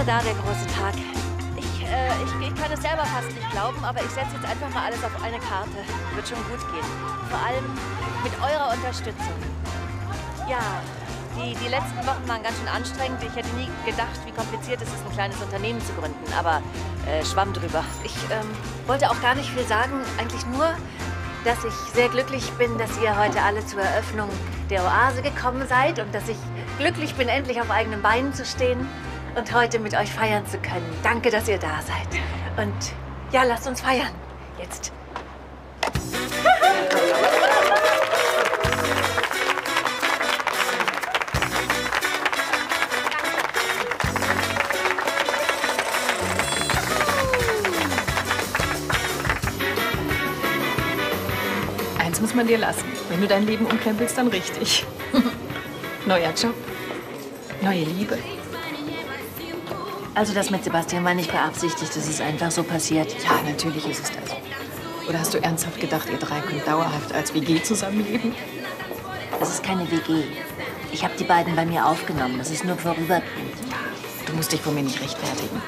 da, der große Tag. Ich kann es selber fast nicht glauben, aber ich setze jetzt einfach mal alles auf eine Karte. Wird schon gut gehen. Vor allem mit eurer Unterstützung. Ja, die letzten Wochen waren ganz schön anstrengend. Ich hätte nie gedacht, wie kompliziert es ist, ein kleines Unternehmen zu gründen. Aber schwamm drüber. Ich wollte auch gar nicht viel sagen. Eigentlich nur, dass ich sehr glücklich bin, dass ihr heute alle zur Eröffnung der Oase gekommen seid und dass ich glücklich bin, endlich auf eigenen Beinen zu stehen und heute mit euch feiern zu können. Danke, dass ihr da seid. Und ja, lasst uns feiern. Jetzt. Eins muss man dir lassen. Wenn du dein Leben umkrempelst, dann richtig. Neuer Job, neue Liebe. Also das mit Sebastian war nicht beabsichtigt, das ist einfach so passiert. Ja, natürlich ist es das. Oder hast du ernsthaft gedacht, ihr drei könnt dauerhaft als WG zusammenleben? Das ist keine WG. Ich habe die beiden bei mir aufgenommen. Das ist nur vorübergehend. Du musst dich vor mir nicht rechtfertigen.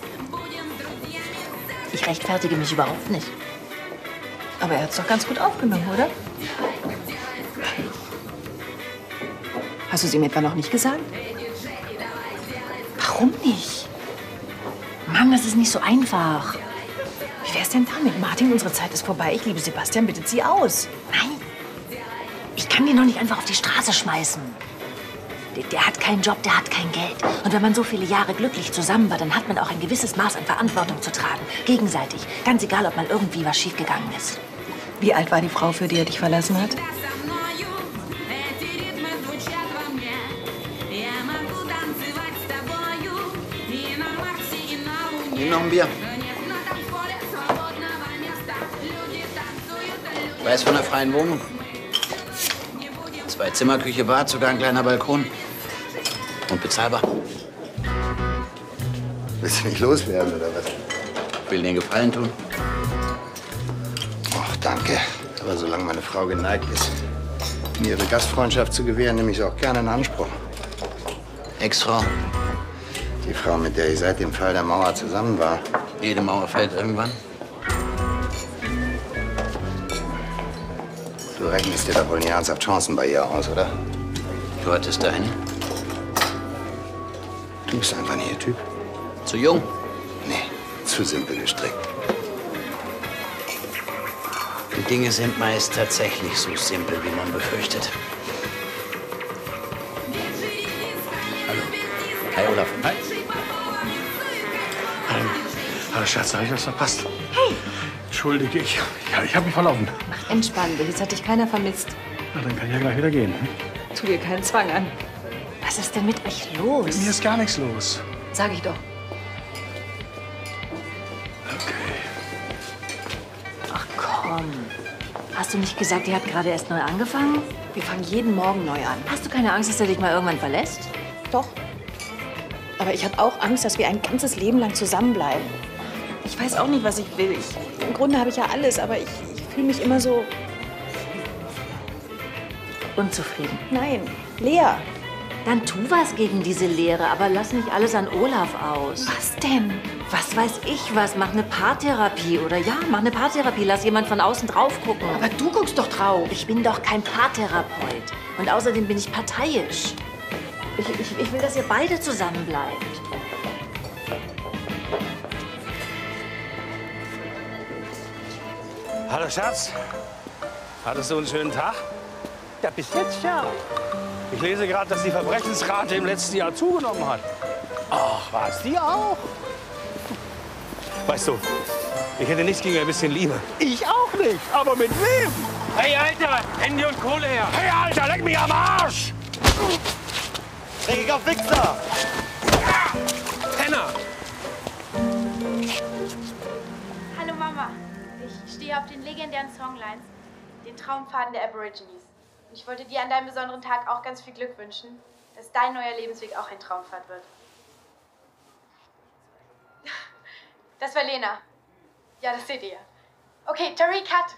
Ich rechtfertige mich überhaupt nicht. Aber er hat's doch ganz gut aufgenommen, oder? Hast du es ihm etwa noch nicht gesagt? Warum nicht? Mann, das ist nicht so einfach. Wie wär's denn damit? Martin, unsere Zeit ist vorbei. Ich liebe Sebastian, bitte zieh aus. Nein, ich kann den doch nicht einfach auf die Straße schmeißen. Der hat keinen Job, der hat kein Geld. Und wenn man so viele Jahre glücklich zusammen war, dann hat man auch ein gewisses Maß an Verantwortung zu tragen. Gegenseitig. Ganz egal, ob mal irgendwie was schiefgegangen ist. Wie alt war die Frau, für die er dich verlassen hat? Nimm noch ein Bier. Weiß von der freien Wohnung. 2 Zimmer, Küche, Bad, sogar ein kleiner Balkon. Und bezahlbar. Willst du mich loswerden, oder was? Will dir einen Gefallen tun? Ach, danke. Aber solange meine Frau geneigt ist, mir ihre Gastfreundschaft zu gewähren, nehme ich es auch gerne in Anspruch. Ex-Frau. Die Frau, mit der ich seit dem Fall der Mauer zusammen war. Jede Mauer fällt irgendwann. Du rechnest dir doch wohl nie ernsthaft Chancen bei ihr aus, oder? Du hattest dahin. Du bist einfach nicht ihr Typ. Zu jung? Nee, zu simpel gestrickt. Die Dinge sind meist tatsächlich so simpel, wie man befürchtet. Hallo. Hi, Olaf. Hi. Hallo, Schatz, habe ich was verpasst? Hey! Entschuldige, ich habe mich verlaufen. Ach, entspann dich. Jetzt hat dich keiner vermisst. Na, dann kann ich ja gleich wieder gehen. Hm? Tu dir keinen Zwang an. Was ist denn mit euch los? Mit mir ist gar nichts los. Sag ich doch. Okay. Ach komm. Hast du nicht gesagt, ihr habt gerade erst neu angefangen? Wir fangen jeden Morgen neu an. Hast du keine Angst, dass er dich mal irgendwann verlässt? Doch. Aber ich habe auch Angst, dass wir ein ganzes Leben lang zusammenbleiben. Ich weiß auch nicht, was ich will. Im Grunde habe ich ja alles, aber ich fühle mich immer so... Unzufrieden. Nein, leer. Dann tu was gegen diese Leere, aber lass nicht alles an Olaf aus. Was denn? Was weiß ich was? Mach eine Paartherapie oder ja, mach eine Paartherapie. Lass jemand von außen drauf gucken. Aber du guckst doch drauf. Ich bin doch kein Paartherapeut. Und außerdem bin ich parteiisch. Ich will, dass ihr beide zusammen bleibt. Hallo, Schatz. Hattest du einen schönen Tag? Ja, bis jetzt ja. Ich lese gerade, dass die Verbrechensrate im letzten Jahr zugenommen hat. Ach, was? Die auch? Weißt du, ich hätte nichts gegen ein bisschen Liebe. Ich auch nicht. Aber mit wem? Hey, Alter! Handy und Kohle her! Hey, Alter, leck mich am Arsch! Dreckig auf Wichser! Penner! Hallo Mama, ich stehe auf den legendären Songlines, den Traumpfaden der Aborigines. Und ich wollte dir an deinem besonderen Tag auch ganz viel Glück wünschen, dass dein neuer Lebensweg auch ein Traumpfad wird. Das war Lena. Ja, das seht ihr. Okay, Terry, cut!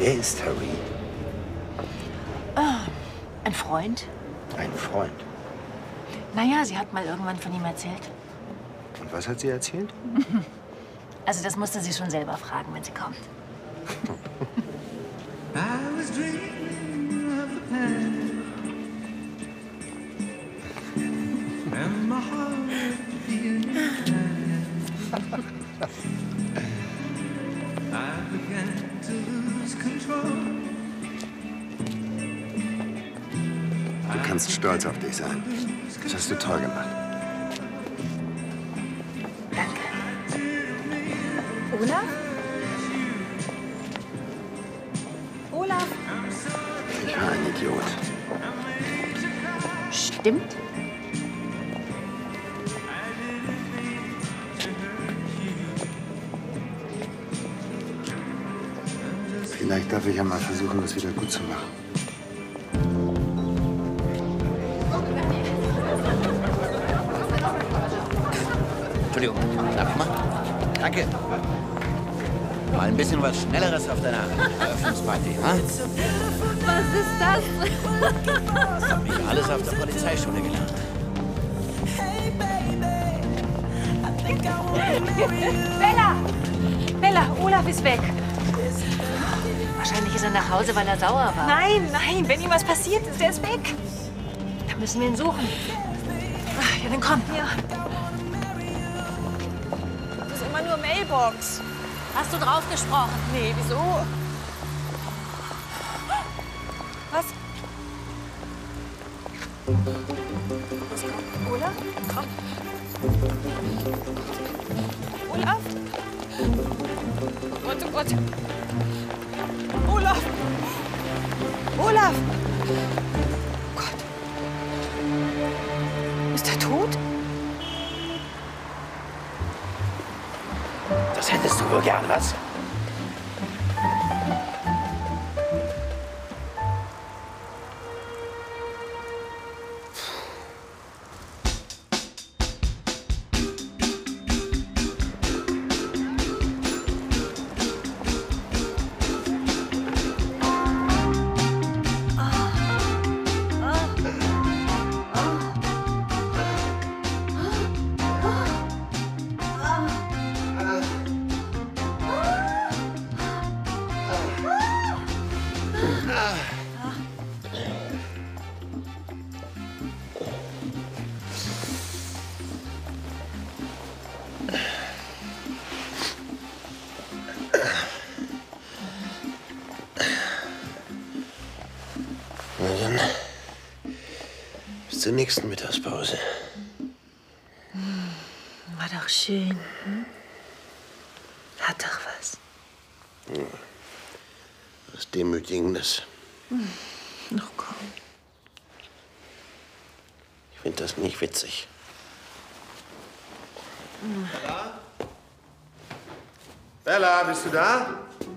Wer ist Harry? Ein Freund? Ein Freund. Naja, sie hat mal irgendwann von ihm erzählt. Und was hat sie erzählt? Also das musste sie schon selber fragen, wenn sie kommt. Du kannst stolz auf dich sein. Das hast du toll gemacht. Danke. Olaf? Olaf? Ich war ein Idiot. Stimmt. Vielleicht darf ich ja mal versuchen, das wieder gut zu machen. Entschuldigung, darf ich mal? Danke. Mal ein bisschen was Schnelleres auf deiner Eröffnungsparty, ha? Was ist das? Das hab ich alles auf der Polizeischule gelernt. Bella! Bella, Olaf ist weg. Wahrscheinlich ist er nach Hause, weil er sauer war. Nein, nein, wenn ihm was passiert ist, der ist weg. Dann müssen wir ihn suchen. Ach, ja, dann komm. Ja. Das ist immer nur Mailbox. Hast du drauf gesprochen? Nee, wieso? Was? Was kommt? Olaf? Komm. Olaf? Gott, oh Gott. Olaf! Olaf! Oh Gott. Ist er tot? Das hättest du wohl gern, was? Na dann, bis zur nächsten Mittagspause. War doch schön. Hm? Hat doch was. Was Demütigendes. Ach komm. Ich finde das nicht witzig. Bella? Bella, bist du da?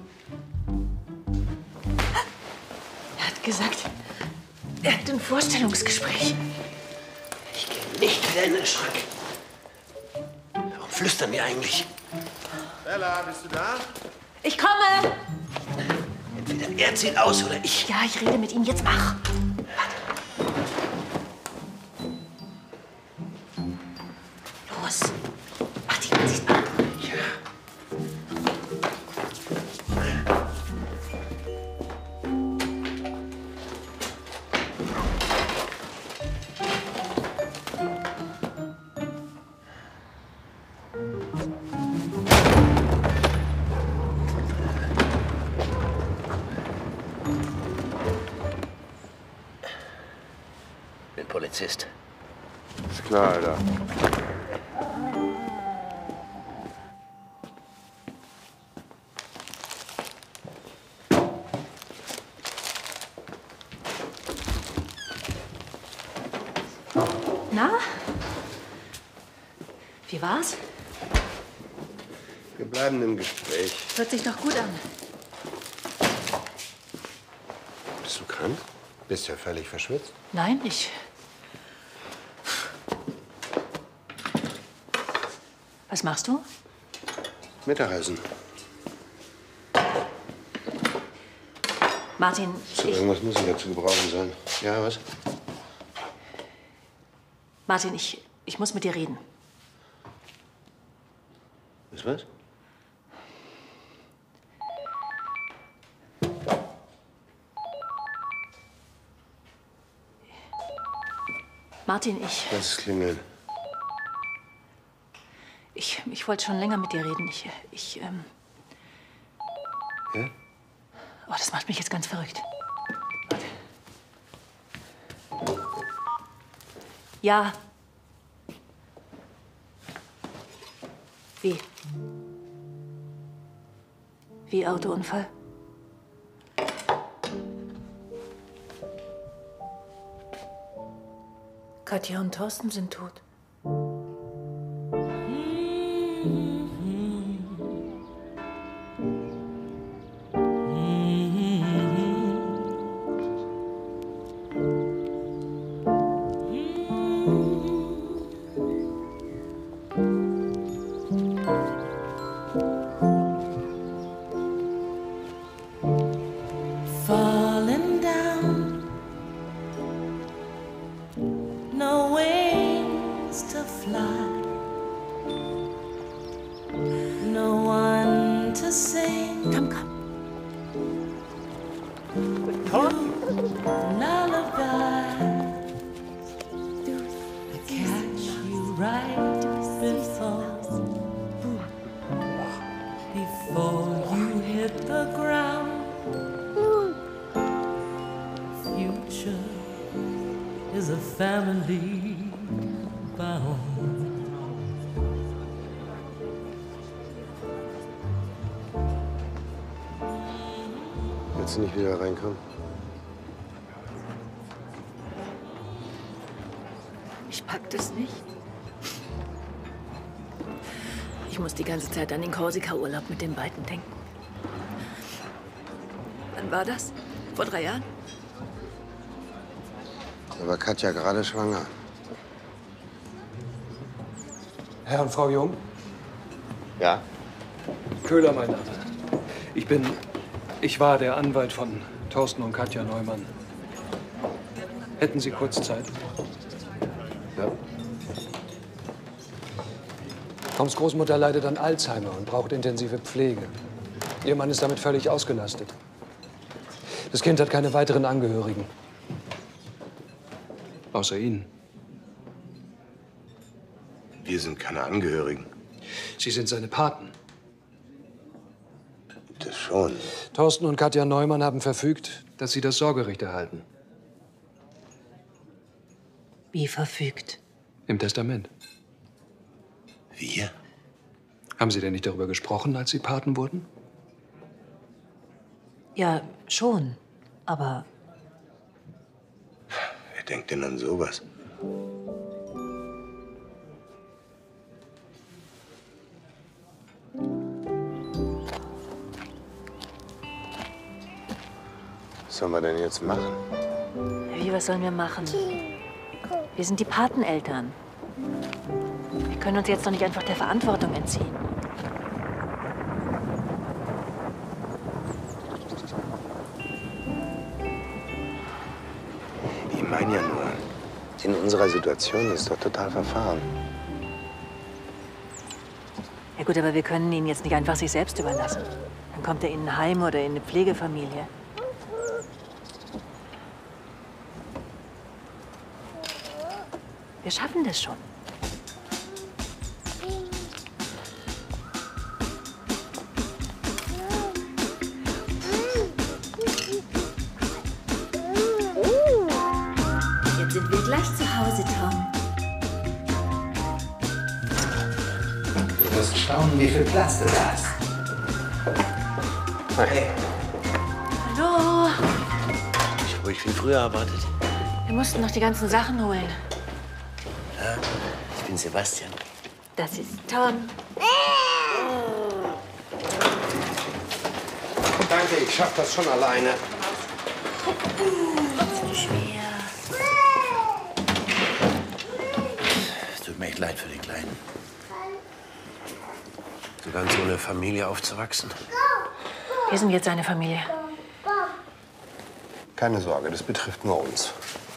Er hat gesagt, er hat ein Vorstellungsgespräch. Ich gehe nicht wieder in den Schrank. Warum flüstern die eigentlich? Bella, bist du da? Ich komme! Entweder er zieht aus oder ich. Ja, ich rede mit ihm. Jetzt mach. Los. Mach die Ansicht ab. Ja. Bin Polizist. Ist klar, Alter. Na? Wie war's? Wir bleiben im Gespräch. Hört sich doch gut an. Bist du krank? Bist ja völlig verschwitzt. Nein, ich. Was machst du? Mittagessen. Martin, Zu irgendwas muss ich ja zu gebrauchen sein. Ja, was? Martin, ich muss mit dir reden. Ist was? Martin, Lass es klingeln. ich wollte schon länger mit dir reden. Ja? Oh, das macht mich jetzt ganz verrückt. Warte. Ja. Wie? Wie Autounfall? Katja und Thorsten sind tot. Falling down, no wings to fly, no one to sing. Komm, komm. Lullabies to catch you right before you hit the ground. Future is a family bound. Willst du nicht wieder reinkommen? Ich pack das nicht. Ich muss die ganze Zeit an den Korsika-Urlaub mit den beiden denken. Wann war das? Vor 3 Jahren? Da war Katja gerade schwanger. Herr und Frau Jung? Ja? Köhler, mein Name. Ich war der Anwalt von Thorsten und Katja Neumann. Hätten Sie kurz Zeit? Ja. Toms Großmutter leidet an Alzheimer und braucht intensive Pflege. Ihr Mann ist damit völlig ausgelastet. Das Kind hat keine weiteren Angehörigen. Außer Ihnen. Wir sind keine Angehörigen. Sie sind seine Paten. Das schon. Thorsten und Katja Neumann haben verfügt, dass Sie das Sorgerecht erhalten. Wie verfügt? Im Testament. Wir? Haben Sie denn nicht darüber gesprochen, als Sie Paten wurden? Ja, schon. Aber Wer denkt denn an sowas? Was sollen wir denn jetzt machen? wie, was sollen wir machen? Wir sind die Pateneltern. Wir können uns jetzt doch nicht einfach der Verantwortung entziehen. Ich meine ja nur, in unserer Situation ist doch total verfahren. Ja gut, aber wir können ihn jetzt nicht einfach sich selbst überlassen. Dann kommt er in ein Heim oder in eine Pflegefamilie. Wir schaffen das schon. Jetzt sind wir gleich zu Hause, Tom. Du wirst staunen, wie viel Platz du da hast. Hey, Hallo. ich habe euch viel früher erwartet. Wir mussten noch die ganzen Sachen holen. Ja, ich bin Sebastian. Das ist Tom. Danke, ich schaff das schon alleine. So schwer. Es tut mir echt leid für den Kleinen. So ganz ohne Familie aufzuwachsen. Wir sind jetzt seine Familie. Keine Sorge, das betrifft nur uns.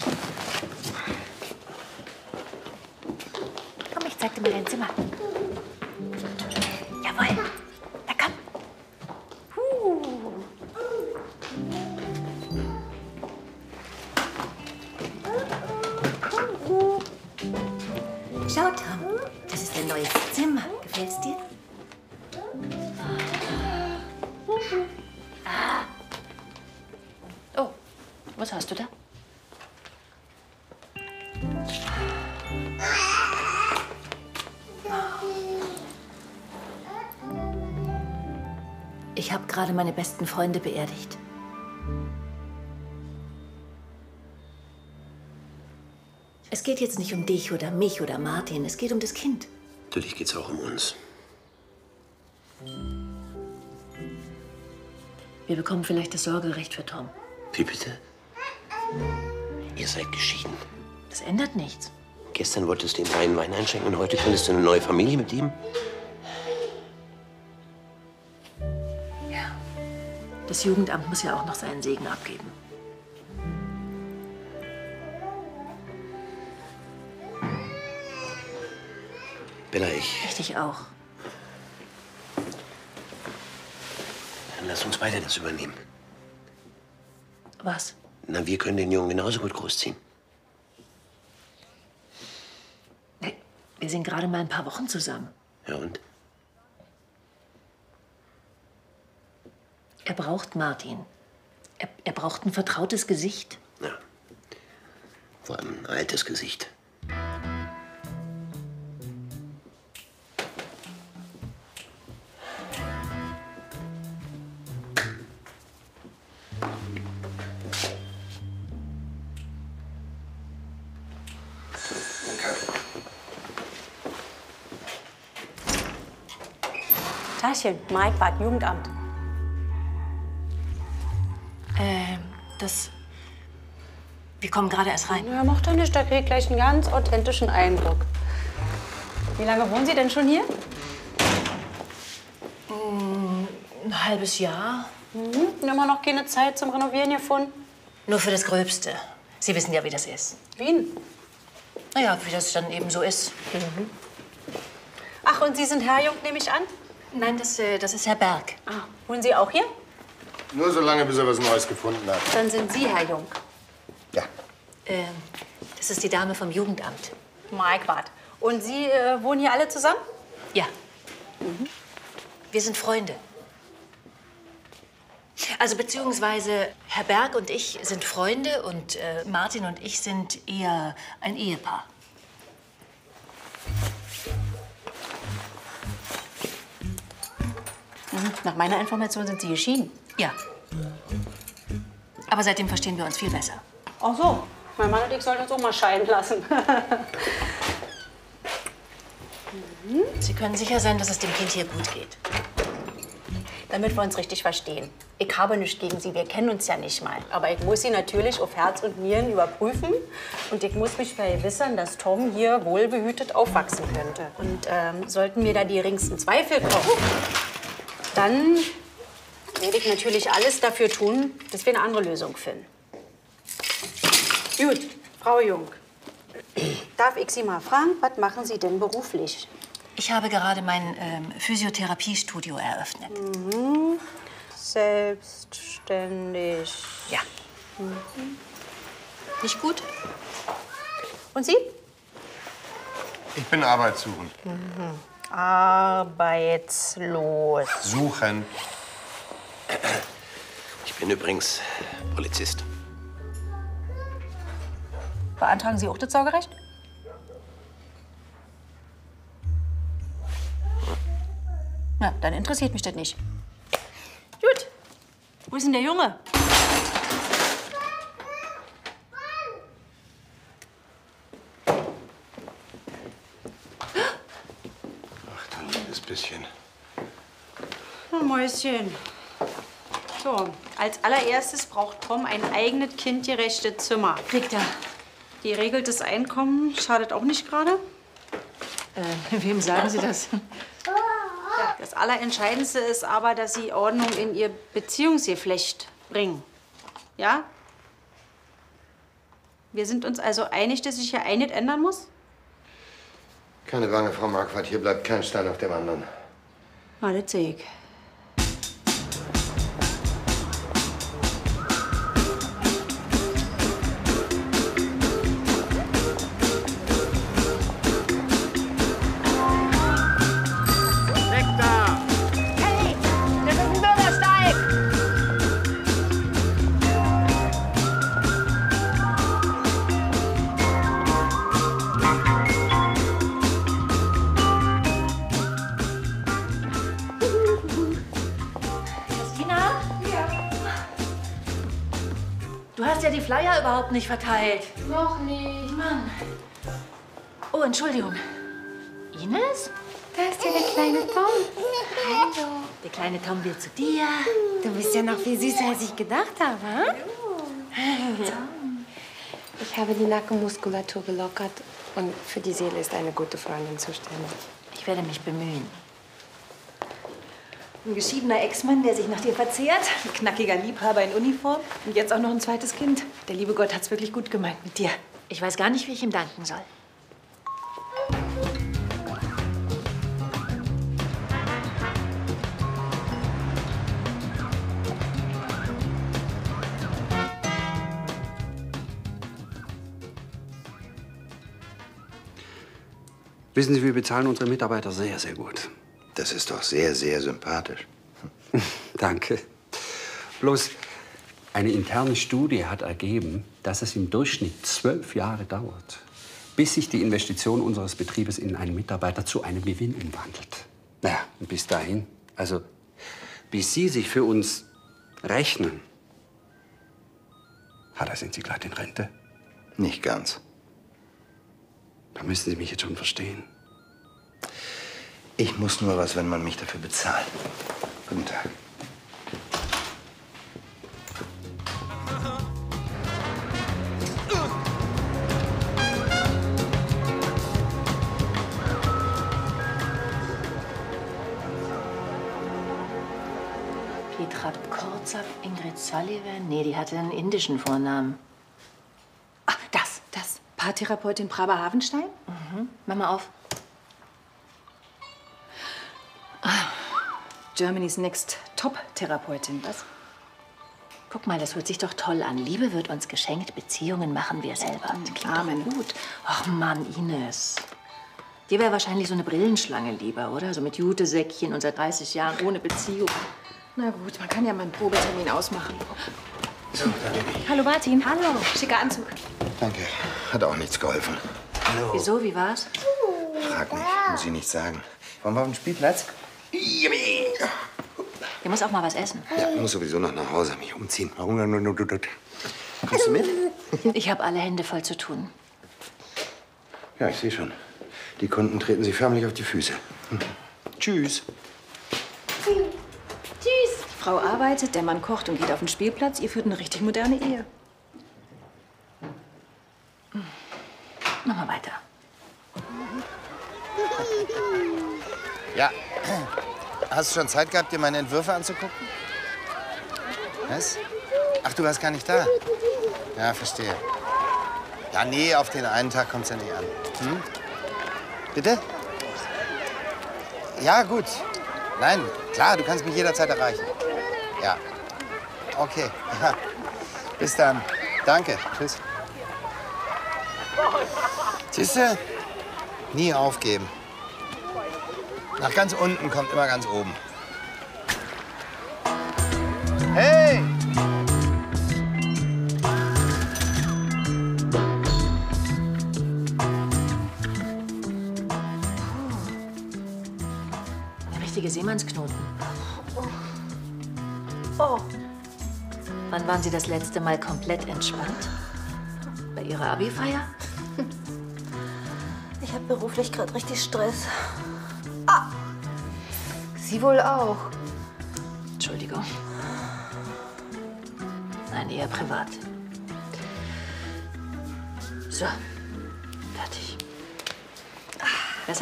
Komm, ich zeig dir mal dein Zimmer. Jawohl. Na komm. Schau, Tom. Das ist dein neues Zimmer. Gefällt's dir? Oh, was hast du da? Ich habe gerade meine besten Freunde beerdigt. Es geht jetzt nicht um dich oder mich oder Martin. Es geht um das Kind. Natürlich geht's auch um uns. Wir bekommen vielleicht das Sorgerecht für Tom. Wie bitte? Ihr seid geschieden. Das ändert nichts. Gestern wolltest du ihm reinen Wein einschenken und heute gründest du eine neue Familie mit ihm? Ja. Das Jugendamt muss ja auch noch seinen Segen abgeben. Bella, ich dich auch. Dann lass uns beide das übernehmen. Was? Na, wir können den Jungen genauso gut großziehen. Wir sind gerade mal ein paar Wochen zusammen. Ja, und? Er braucht Martin. Er braucht ein vertrautes Gesicht. Ja. Vor allem ein altes Gesicht. Tachchen, Mike Bad, Jugendamt. Wir kommen gerade erst rein. Ja, macht doch nicht, da krieg ich gleich einen ganz authentischen Eindruck. Wie lange wohnen Sie denn schon hier? Ein halbes Jahr. Immer noch keine Zeit zum Renovieren gefunden? Nur für das Gröbste. Sie wissen ja, wie das ist. Wien? Naja, wie das dann eben so ist. Ach, und Sie sind Herr Jung, nehme ich an? Nein, das ist Herr Berg. Ah, wohnen Sie auch hier? Nur so lange, bis er was Neues gefunden hat. Dann sind Sie Herr Jung. Ja. Das ist die Dame vom Jugendamt. Marquardt. Und Sie wohnen hier alle zusammen? Ja. Wir sind Freunde. Also beziehungsweise Herr Berg und ich sind Freunde und Martin und ich sind eher ein Ehepaar. Nach meiner Information sind Sie geschieden. Ja. Aber seitdem verstehen wir uns viel besser. Ach so. Mein Mann und ich sollten uns auch mal scheiden lassen. Sie können sicher sein, dass es dem Kind hier gut geht. Damit wir uns richtig verstehen. Ich habe nichts gegen Sie, wir kennen uns ja nicht mal. Aber ich muss Sie natürlich auf Herz und Nieren überprüfen. Und ich muss mich vergewissern, dass Tom hier wohlbehütet aufwachsen könnte. Und sollten mir da die geringsten Zweifel kommen, dann werde ich natürlich alles dafür tun, dass wir eine andere Lösung finden. Gut, Frau Jung. Darf ich Sie mal fragen, was machen Sie denn beruflich? Ich habe gerade mein Physiotherapiestudio eröffnet. Selbstständig. Ja. Nicht gut? Und Sie? Ich bin arbeitssuchend. Arbeitslos. Suchen. Ich bin übrigens Polizist. Beantragen Sie auch das Sorgerecht? Na, dann interessiert mich das nicht. Gut. Wo ist denn der Junge? Ach, du liebes bisschen. Oh, Mäuschen. So, als allererstes braucht Tom ein eigenes kindgerechtes Zimmer. Kriegt er. Geregeltes Einkommen schadet auch nicht gerade. Wem sagen Sie das? Ja, das Allerentscheidendste ist aber, dass Sie Ordnung in Ihr Beziehungsgeflecht bringen. Ja? Wir sind uns also einig, dass sich hier einiges ändern muss? Keine Bange, Frau Marquardt, hier bleibt kein Stein auf dem anderen. Na, das sehe ich. Du hast ja die Flyer überhaupt nicht verteilt. Noch nicht. Mann. Oh, Entschuldigung. Ines? Da ist ja der kleine Tom. Hallo. Der kleine Tom will zu dir. Du bist ja noch viel süßer, als ich gedacht habe. Hallo. Tom. Ich habe die Nackenmuskulatur gelockert und für die Seele ist eine gute Freundin zuständig. Ich werde mich bemühen. Ein geschiedener Ex-Mann, der sich nach dir verzehrt. Ein knackiger Liebhaber in Uniform. Und jetzt auch noch ein zweites Kind. Der liebe Gott hat's wirklich gut gemeint mit dir. Ich weiß gar nicht, wie ich ihm danken soll. Wissen Sie, wir bezahlen unsere Mitarbeiter sehr, sehr gut. Das ist doch sehr, sehr sympathisch. Danke. Bloß eine interne Studie hat ergeben, dass es im Durchschnitt 12 Jahre dauert, bis sich die Investition unseres Betriebes in einen Mitarbeiter zu einem Gewinn umwandelt. Naja, und bis dahin, also bis Sie sich für uns rechnen. Da sind Sie gleich in Rente? Nicht ganz. Da müssen Sie mich jetzt schon verstehen. Ich muss nur was, wenn man mich dafür bezahlt. Guten Tag. Petra Korsav, Ingrid Sullivan. Nee, die hatte einen indischen Vornamen. Ach, das. Paartherapeutin Prabha Havenstein? Mhm. Mach mal auf. Germany's Next Top-Therapeutin, was? Guck mal, das hört sich doch toll an. Liebe wird uns geschenkt, Beziehungen machen wir selber. Amen. Gut. Ach Mann, Ines. Dir wäre wahrscheinlich so eine Brillenschlange lieber, oder? So mit Jutesäckchen und seit 30 Jahren ohne Beziehung. Na gut, man kann ja mal einen Probetermin ausmachen. So, da bin ich. Hallo Martin. Hallo. Schicker Anzug. Danke. Hat auch nichts geholfen. Hallo. Wieso, wie war's? Frag nicht, muss ich nicht sagen. Wollen wir auf den Spielplatz? Der muss auch mal was essen. Ja, ich muss sowieso noch nach Hause mich umziehen. Kommst du mit? Ich habe alle Hände voll zu tun. Ja, ich sehe schon. Die Kunden treten sich förmlich auf die Füße. Tschüss. Tschüss. Die Frau arbeitet, der Mann kocht und geht auf den Spielplatz. Ihr führt eine richtig moderne Ehe. Mach mal weiter. Ja. Hast du schon Zeit gehabt, dir meine Entwürfe anzugucken? Was? Ach, du warst gar nicht da? Ja, verstehe. Ja, nee, auf den einen Tag kommt's ja nicht an. Hm? Bitte? Ja, gut. Nein, klar, du kannst mich jederzeit erreichen. Ja. Okay. Ja. Bis dann. Danke. Tschüss. Siehst du? Nie aufgeben. Nach ganz unten kommt immer ganz oben. Hey! Der richtige Seemannsknoten. Oh. Wann waren Sie das letzte Mal komplett entspannt? Bei Ihrer Abi-Feier? Ich habe beruflich gerade richtig Stress. Sie wohl auch. Entschuldigung. Nein, eher privat. So, fertig. Besser?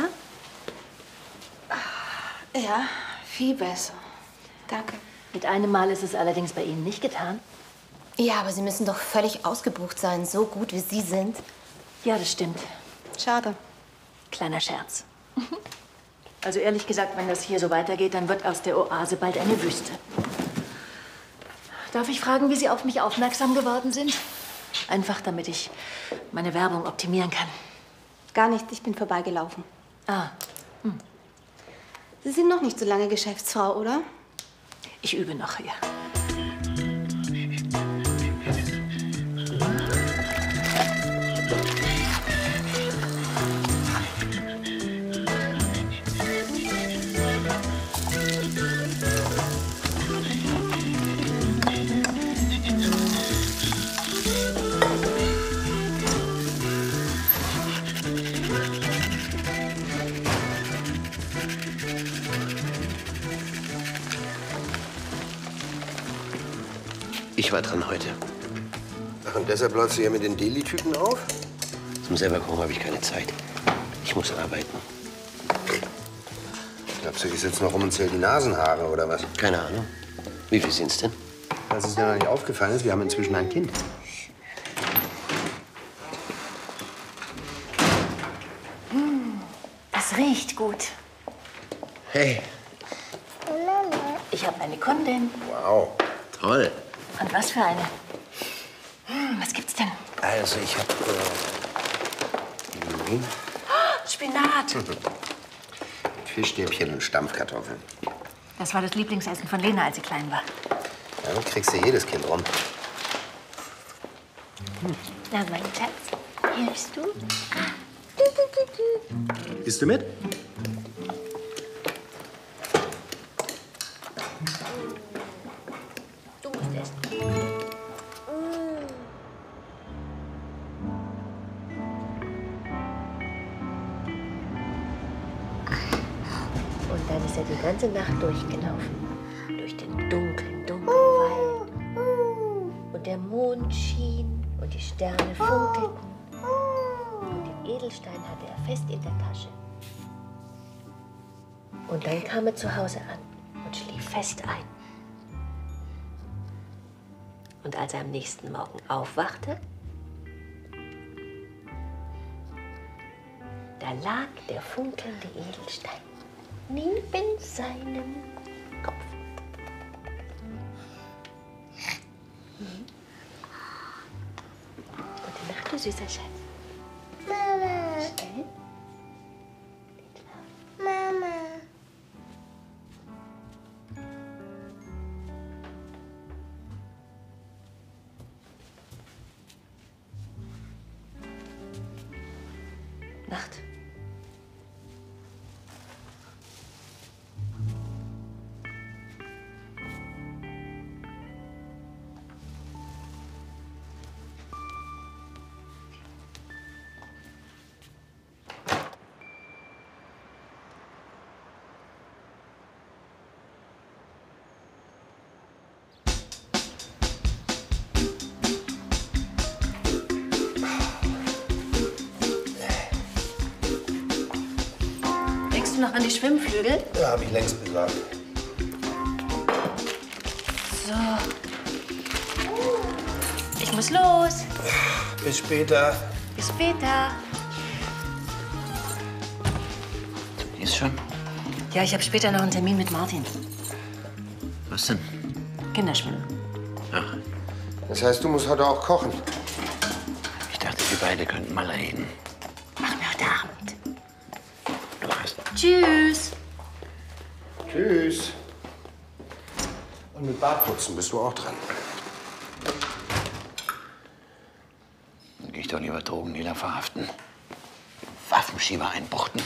Ja, viel besser. Danke. Mit einem Mal ist es allerdings bei Ihnen nicht getan. Ja, aber Sie müssen doch völlig ausgebucht sein, so gut wie Sie sind. Ja, das stimmt. Schade. Kleiner Scherz. Also ehrlich gesagt, wenn das hier so weitergeht, dann wird aus der Oase bald eine Wüste. Darf ich fragen, wie Sie auf mich aufmerksam geworden sind? Einfach, damit ich meine Werbung optimieren kann. Gar nicht, ich bin vorbeigelaufen. Ah. Sie sind noch nicht so lange Geschäftsfrau, oder? Ich übe noch, ja. Ich war dran heute. Ach, und deshalb läufst du hier mit den Deli-Tüten auf? Zum selber kommen habe ich keine Zeit. Ich muss arbeiten. Glaubst du, ich sitze noch rum und zähle die Nasenhaare, oder was? Keine Ahnung. Wie viel sind's denn? Falls es dir noch nicht aufgefallen ist, wir haben inzwischen ein Kind. Das riecht gut. Hey. Ich habe eine Kundin. Wow. Toll. Und was für eine? Was gibt's denn? Also, ich habe Spinat. Fischstäbchen und Stampfkartoffeln. Das war das Lieblingsessen von Lena, als sie klein war. Ja, dann kriegst du jedes Kind rum. Na, mein Schatz, hilfst du? Isst du mit? Du musst essen. Und dann ist er die ganze Nacht durchgelaufen. Durch den dunklen Wald. Und der Mond schien und die Sterne funkelten. Und den Edelstein hatte er fest in der Tasche. Und dann kam er zu Hause an und schlief fest ein. Und als er am nächsten Morgen aufwachte, da lag der funkelnde Edelstein neben seinem Kopf. Gute Nacht, du süßer Schatz. Mama. Schnell. Mama. Nacht. Denkst du noch an die Schwimmflügel? Ja, habe ich längst besorgt. So. Ich muss los. Bis später. Bis später. Du gehst schon? Ja, ich habe später noch einen Termin mit Martin. Was denn? Kinderschwimmen. Ach, Das heißt, du musst heute auch kochen. ich dachte, wir beide könnten mal reden. Machen wir heute Abend. Du hast... Tschüss. Tschüss. Und mit Bartputzen bist du auch dran. Dann geh ich doch lieber Drogendealer verhaften. Waffenschieber einbuchten.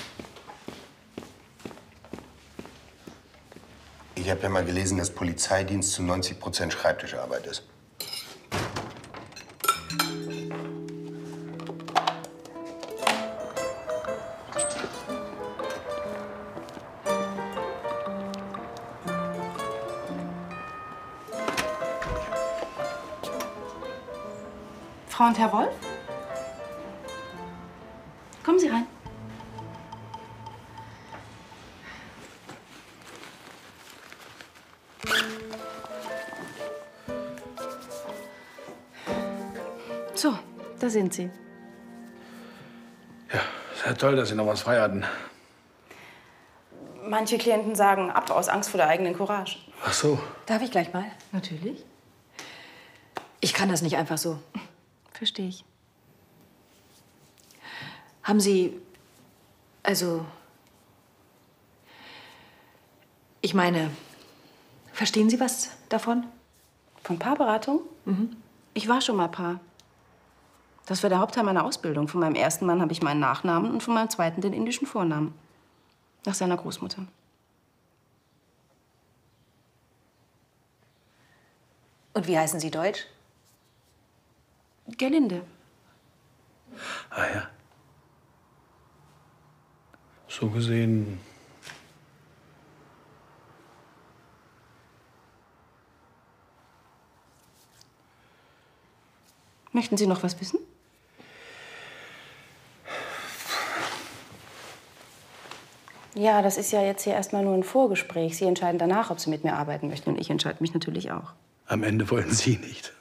Ich habe ja mal gelesen, dass Polizeidienst zu 90% Schreibtischarbeit ist. Frau und Herr Wolf? Kommen Sie rein. Da sind Sie. Ja, ist ja toll, dass Sie noch was frei hatten. Manche Klienten sagen ab aus Angst vor der eigenen Courage. Ach so. Darf ich gleich mal? Natürlich. Ich kann das nicht einfach so. Verstehe ich. Haben Sie... Also... Ich meine, verstehen Sie was davon? Von Paarberatung? Mhm. Ich war schon mal Paar. Das war der Hauptteil meiner Ausbildung. Von meinem ersten Mann habe ich meinen Nachnamen und von meinem zweiten den indischen Vornamen. Nach seiner Großmutter. Und wie heißen Sie deutsch? Gerlinde. Ah ja. So gesehen. Möchten Sie noch was wissen? Ja, das ist ja jetzt hier erstmal nur ein Vorgespräch. Sie entscheiden danach, ob Sie mit mir arbeiten möchten. Und ich entscheide mich natürlich auch. Am Ende wollen Sie nicht.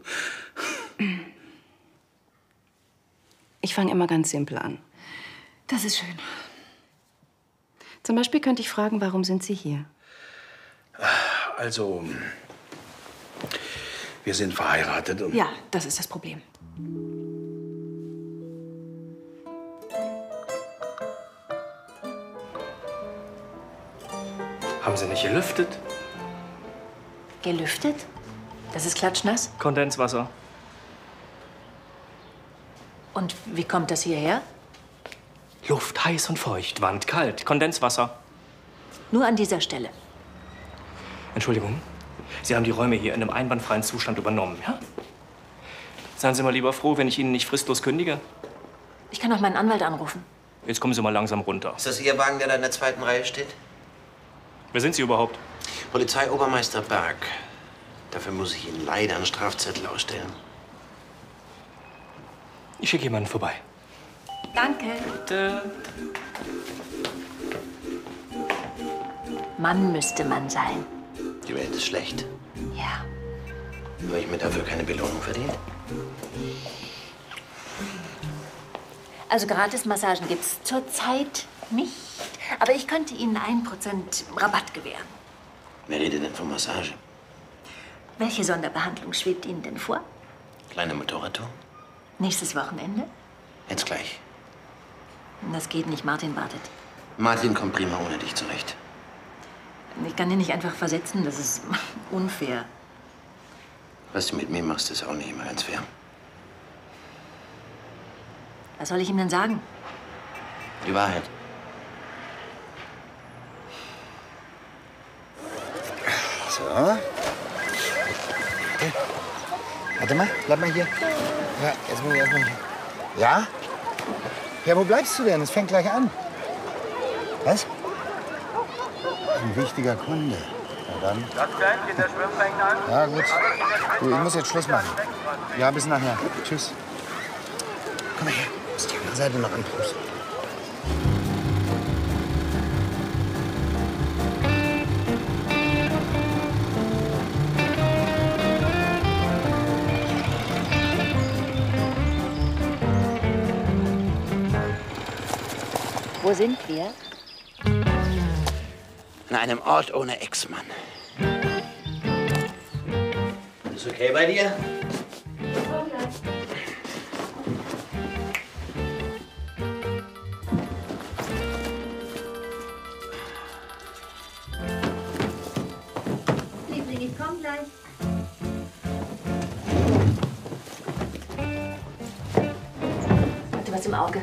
Ich fange immer ganz simpel an. Das ist schön. Zum Beispiel könnte ich fragen, warum sind Sie hier? Also, wir sind verheiratet und... Ja, das ist das Problem. Haben Sie nicht gelüftet? Gelüftet? Das ist klatschnass. Kondenswasser. Und wie kommt das hierher? Luft heiß und feucht, Wand kalt, Kondenswasser. Nur an dieser Stelle. Entschuldigung, Sie haben die Räume hier in einem einwandfreien Zustand übernommen, ja? Seien Sie mal lieber froh, wenn ich Ihnen nicht fristlos kündige. Ich kann auch meinen Anwalt anrufen. Jetzt kommen Sie mal langsam runter. Ist das Ihr Wagen, der da in der zweiten Reihe steht? Wer sind Sie überhaupt? Polizeiobermeister Berg. Dafür muss ich Ihnen leider einen Strafzettel ausstellen. Ich schicke jemanden vorbei. Danke. Bitte. Mann müsste man sein. Die Welt ist schlecht. Ja. Habe ich mir dafür keine Belohnung verdient? Also Gratismassagen gibt's zurzeit nicht. Aber ich könnte Ihnen 1% Rabatt gewähren. Wer redet denn von Massage? Welche Sonderbehandlung schwebt Ihnen denn vor? Kleine Motorradtour? Nächstes Wochenende? Jetzt gleich. Das geht nicht, Martin wartet. Martin kommt prima ohne dich zurecht. Ich kann ihn nicht einfach versetzen, das ist unfair. Was du mit mir machst, ist auch nicht immer ganz fair. Was soll ich ihm denn sagen? Die Wahrheit. So. Okay. Warte mal, bleib mal hier. Ja, jetzt muss ich erstmal hier. Ja? Ja, wo bleibst du denn? Es fängt gleich an. Was? Ein wichtiger Kunde. Na dann. Das Kleinkind, der Schwimmen fängt an. Ja, gut. Du, ich muss jetzt Schluss machen. Ja, bis nachher. Tschüss. Komm mal her. Du musst die andere Seite noch anpusten. Wo sind wir? An einem Ort ohne Ex-Mann. Ist okay bei dir? Liebling, ich komm gleich. Hat dir was im Auge?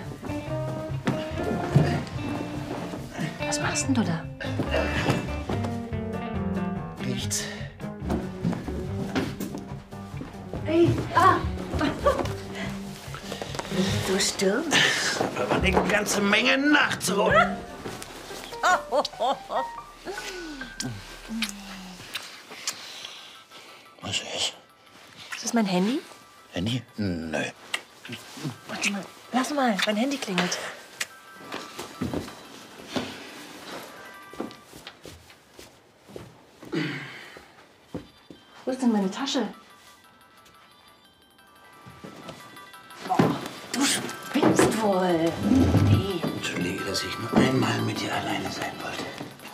Was machst denn du da? Nichts. Hey, Nicht so stürmisch. Da war eine ganze Menge nachzuholen. Was ist? Ist das mein Handy? Handy? Nö. Warte mal, lass mal, mein Handy klingelt. Wo ist denn meine Tasche? Oh. Toll. Nee. Entschuldige, dass ich nur einmal mit dir alleine sein wollte.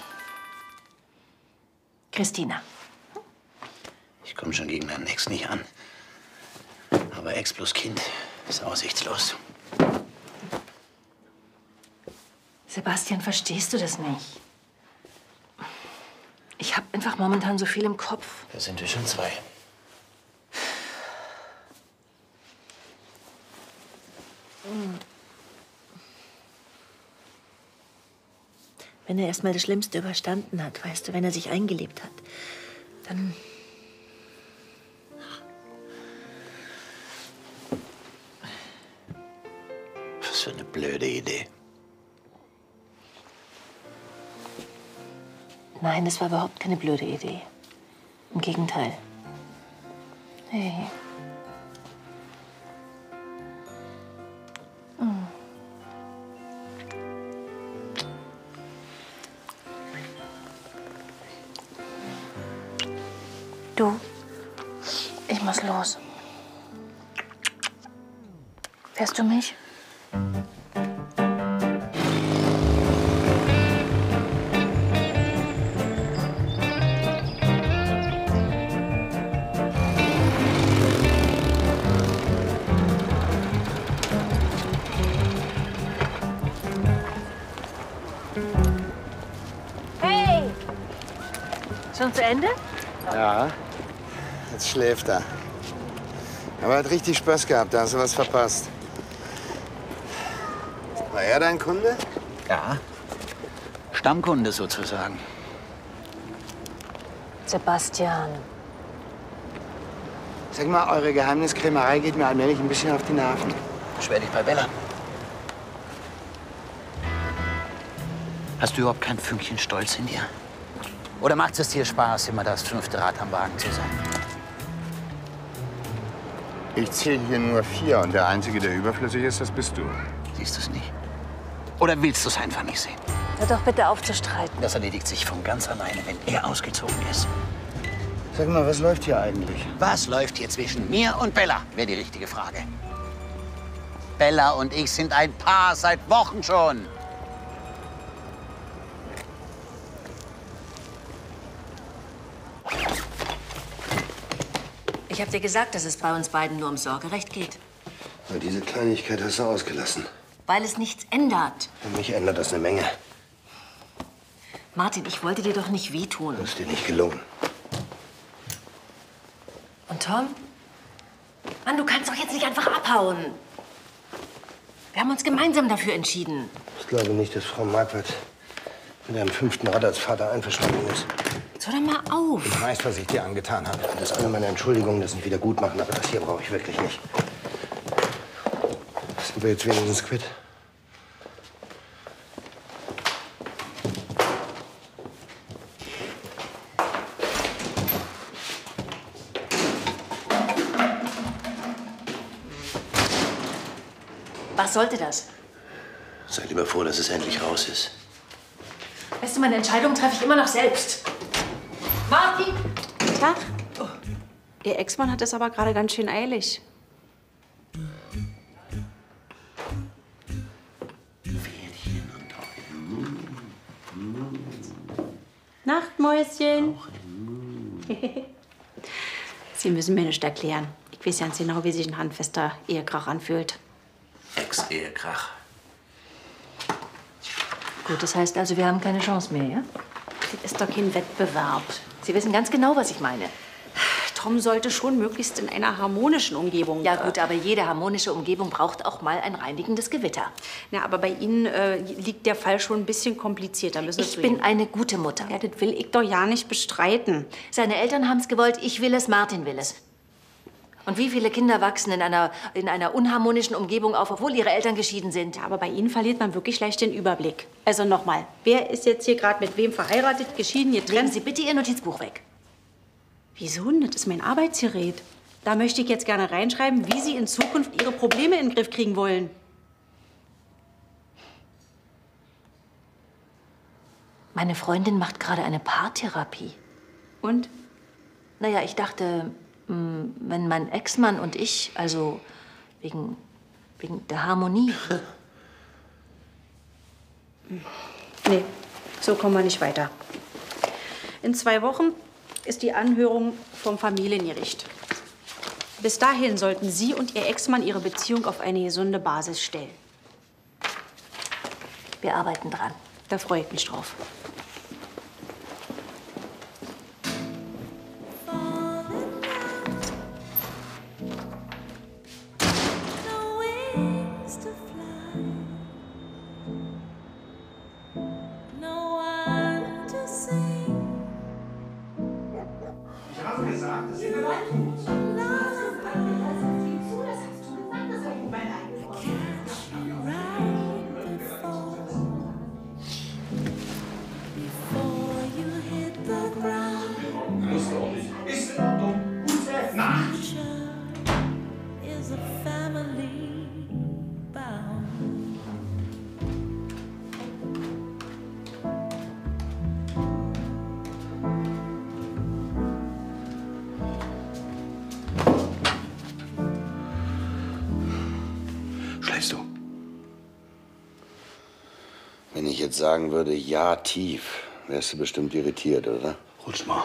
Christina. Ich komme schon gegen deinen Ex nicht an. Aber Ex plus Kind ist aussichtslos. Sebastian, verstehst du das nicht? Ich habe einfach momentan so viel im Kopf. Da sind wir schon zwei. Wenn er erst mal das Schlimmste überstanden hat, weißt du, wenn er sich eingelebt hat, dann... Was für eine blöde Idee. Nein, das war überhaupt keine blöde Idee. Im Gegenteil. Hey. Hm. Du, ich muss los. Fährst du mich? Hey! Schon zu Ende? Ja, jetzt schläft er. Aber er hat richtig Spaß gehabt, da hast du was verpasst. War er dein Kunde? Ja. Stammkunde sozusagen. Sebastian. Sag mal, eure Geheimniskrämerei geht mir allmählich ein bisschen auf die Nerven. Beschwer dich bei Bella. Hast du überhaupt kein Fünkchen Stolz in dir? Oder macht es dir Spaß, immer das 5. Rad am Wagen zu sein? Ich zähle hier nur 4 und der Einzige, der überflüssig ist, das bist du. Siehst du es nicht? Oder willst du es einfach nicht sehen? Hör doch bitte auf zu streiten. Das erledigt sich von ganz alleine, wenn er ausgezogen ist. Sag mal, was läuft hier eigentlich? Was läuft hier zwischen mir und Bella, wäre die richtige Frage. Bella und ich sind ein Paar seit Wochen schon. Ich habe dir gesagt, dass es bei uns beiden nur um Sorgerecht geht. Aber diese Kleinigkeit hast du ausgelassen. Weil es nichts ändert. Für mich ändert das eine Menge. Martin, ich wollte dir doch nicht wehtun. Das ist dir nicht gelungen. Und Tom? Mann, du kannst doch jetzt nicht einfach abhauen. Wir haben uns gemeinsam dafür entschieden. Ich glaube nicht, dass Frau Marquardt mit einem 5. Rad als Vater einverstanden ist. Jetzt hör doch mal auf. Ich weiß, was ich dir angetan habe. Das ist alle meine Entschuldigungen, das nicht wieder gut machen, aber das hier brauche ich wirklich nicht. Sind wir jetzt wenigstens quitt? Was sollte das? Sei lieber froh, dass es endlich raus ist. Weißt du, meine Entscheidung treffe ich immer noch selbst. Martin! Tag. Oh. Ihr Ex-Mann hat es aber gerade ganz schön eilig. Nachtmäuschen. Sie müssen mir nicht erklären. Ich weiß ganz genau, wie sich ein handfester Ehekrach anfühlt. Ex-Ehekrach. Gut, das heißt also, wir haben keine Chance mehr, ja? Das ist doch kein Wettbewerb. Sie wissen ganz genau, was ich meine. Tom sollte schon möglichst in einer harmonischen Umgebung... Ja gut, aber jede harmonische Umgebung braucht auch mal ein reinigendes Gewitter. Na, aber bei Ihnen liegt der Fall schon ein bisschen komplizierter. Ich bin eine gute Mutter. Ja, das will ich doch ja nicht bestreiten. Seine Eltern haben es gewollt, ich will es, Martin will es. Und wie viele Kinder wachsen in einer unharmonischen Umgebung auf, obwohl ihre Eltern geschieden sind? Ja, aber bei Ihnen verliert man wirklich leicht den Überblick. Also nochmal, wer ist jetzt hier gerade mit wem verheiratet, geschieden, getrennt? Legen Sie bitte Ihr Notizbuch weg. Wieso denn? Das ist mein Arbeitsgerät. Da möchte ich jetzt gerne reinschreiben, wie Sie in Zukunft Ihre Probleme in den Griff kriegen wollen. Meine Freundin macht gerade eine Paartherapie. Und? Naja, ich dachte, wenn mein Ex-Mann und ich, also wegen der Harmonie. Nee, so kommen wir nicht weiter. In 2 Wochen ist die Anhörung vom Familiengericht. Bis dahin sollten Sie und Ihr Ex-Mann Ihre Beziehung auf eine gesunde Basis stellen. Wir arbeiten dran. Da freue ich mich drauf. Ich habe gesagt, dass ihr bereit tut. Ist in Ordnung. Gute Nacht. Is a family bound. Schläfst du? Wenn ich jetzt sagen würde, ja, tief, wärst du bestimmt irritiert, oder? Rutsch mal.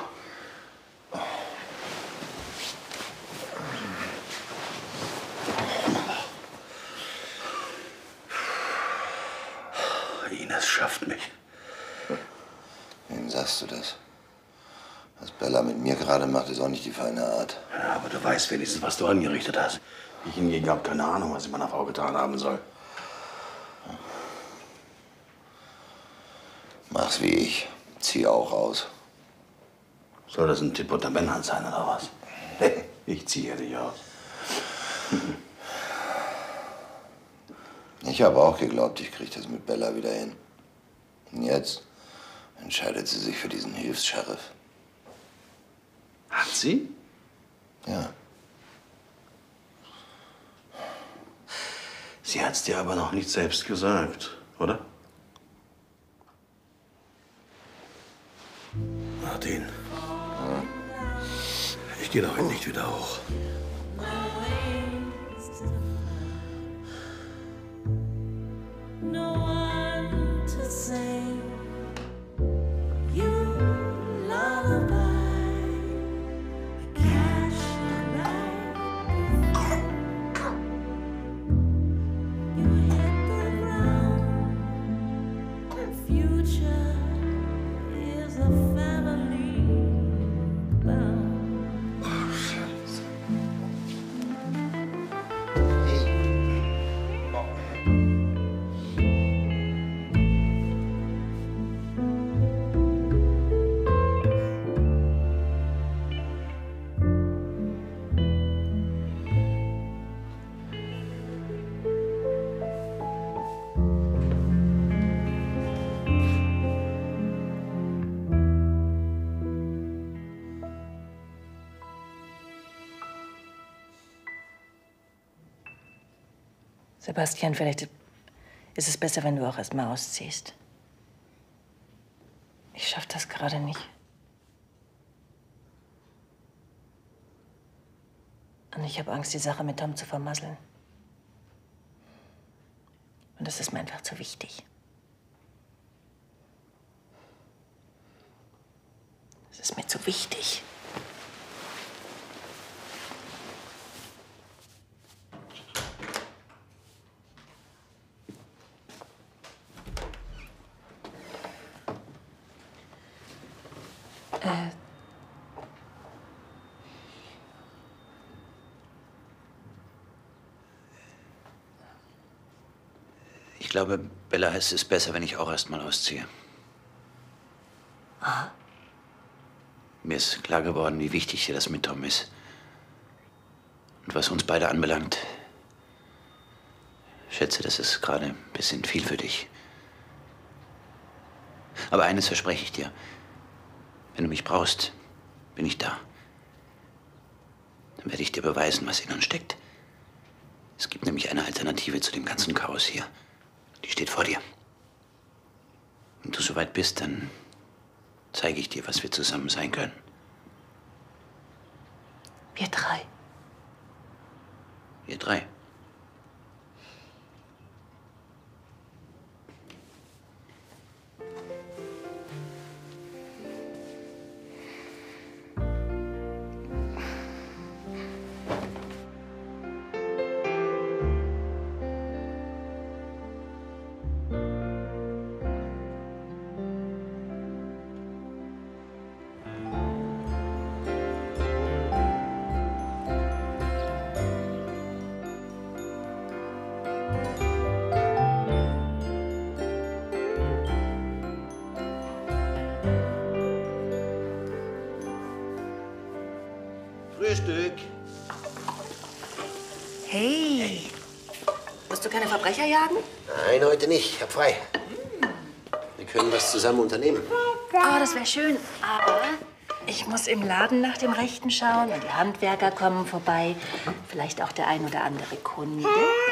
Ines schafft mich. Wem sagst du das? Was Bella mit mir gerade macht, ist auch nicht die feine Art. Ja, aber du weißt wenigstens, was du angerichtet hast. Ich hingegen habe keine Ahnung, was ich meiner Frau getan haben soll. Mach's wie ich. Zieh auch aus. Soll das ein Tipp unter Männern sein, oder was? Ich ziehe dich aus. Ich habe auch geglaubt, ich krieg das mit Bella wieder hin. Und jetzt entscheidet sie sich für diesen Hilfs-Sheriff. Hat sie? Ja. Sie hat's dir aber noch nicht selbst gesagt, oder? Martin. Ich gehe doch nicht wieder hoch. No one to sing you lullaby. Catch you right before you hit the ground. The future is a family bound. Sebastian, vielleicht ist es besser, wenn du auch erst mal ausziehst. Ich schaff das gerade nicht. Und ich habe Angst, die Sache mit Tom zu vermasseln. Und das ist mir einfach zu wichtig. Das ist mir zu wichtig. Ich glaube, Bella, es ist besser, wenn ich auch erst mal ausziehe. Aha. Mir ist klar geworden, wie wichtig dir das mit Tom ist. Und was uns beide anbelangt, schätze, das ist gerade ein bisschen viel für dich. Aber eines verspreche ich dir. Wenn du mich brauchst, bin ich da. Dann werde ich dir beweisen, was in uns steckt. Es gibt nämlich eine Alternative zu dem ganzen Chaos hier. Die steht vor dir. Wenn du soweit bist, dann zeige ich dir, was wir zusammen sein können. Wir drei. Wir drei. Frühstück. Hey. Musst du keine Verbrecher jagen? Nein, heute nicht. Ich hab frei. Wir können was zusammen unternehmen. Oh, das wäre schön. Aber ich muss im Laden nach dem Rechten schauen und die Handwerker kommen vorbei. Vielleicht auch der ein oder andere Kunde.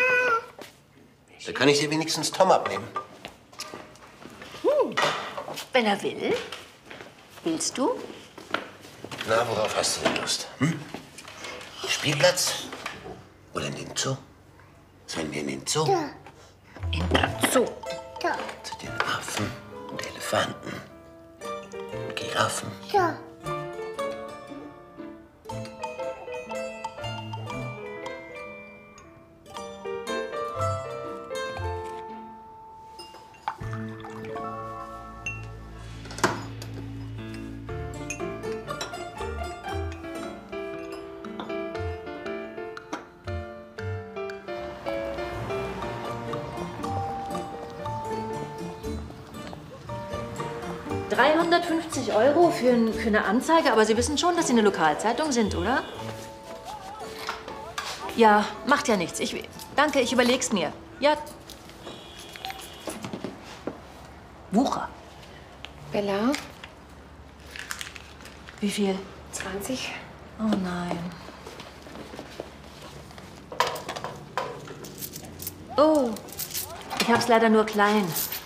Da kann ich dir wenigstens Tom abnehmen. Wenn er will. Willst du? Na, worauf hast du denn Lust? Hm? Spielplatz? Oder in den Zoo? Sollen wir in den Zoo? In den Zoo? Zu den Affen und Elefanten und Giraffen. Ja. €350 für eine Anzeige, aber Sie wissen schon, dass Sie eine Lokalzeitung sind, oder? Ja, macht ja nichts. Danke, ich überleg's mir. Ja. Wucher. Bella? Wie viel? 20. Oh nein. Oh, ich hab's leider nur klein.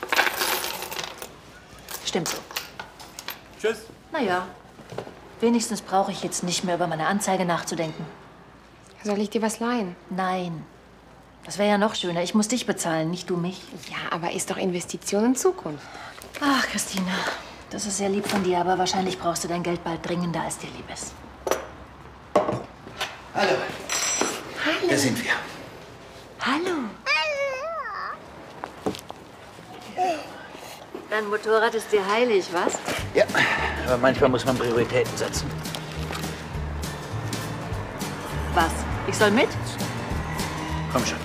Stimmt so. Tschüss. Naja, wenigstens brauche ich jetzt nicht mehr über meine Anzeige nachzudenken. Soll ich dir was leihen? Nein. Das wäre ja noch schöner. Ich muss dich bezahlen, nicht du mich. Ja, aber ist doch Investition in Zukunft. Ach, Christina, das ist sehr lieb von dir, aber wahrscheinlich brauchst du dein Geld bald dringender, als dir lieb ist. Hallo. Hallo. Da sind wir. Hallo. Dein Motorrad ist dir heilig, was? Ja, aber manchmal muss man Prioritäten setzen. Was? Ich soll mit? Komm schon.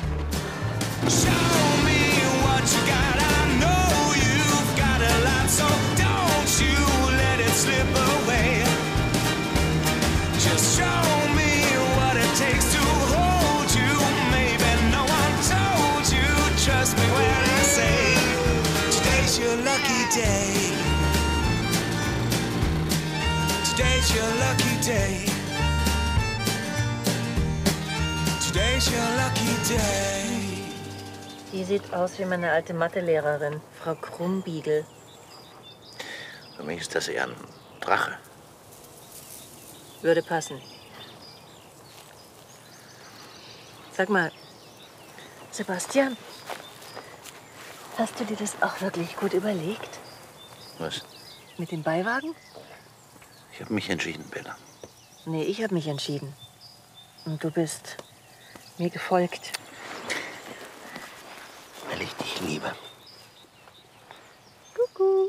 Day. Today's your lucky day. Today's your lucky day. Die sieht aus wie meine alte Mathelehrerin, Frau Krumbiegel. Für mich ist das eher ein Drache. Würde passen. Sag mal, Sebastian, hast du dir das auch wirklich gut überlegt? Was? Mit dem Beiwagen? Ich habe mich entschieden, Bella. Nee, ich habe mich entschieden. Und du bist mir gefolgt. Weil ich dich liebe. Kuckuck.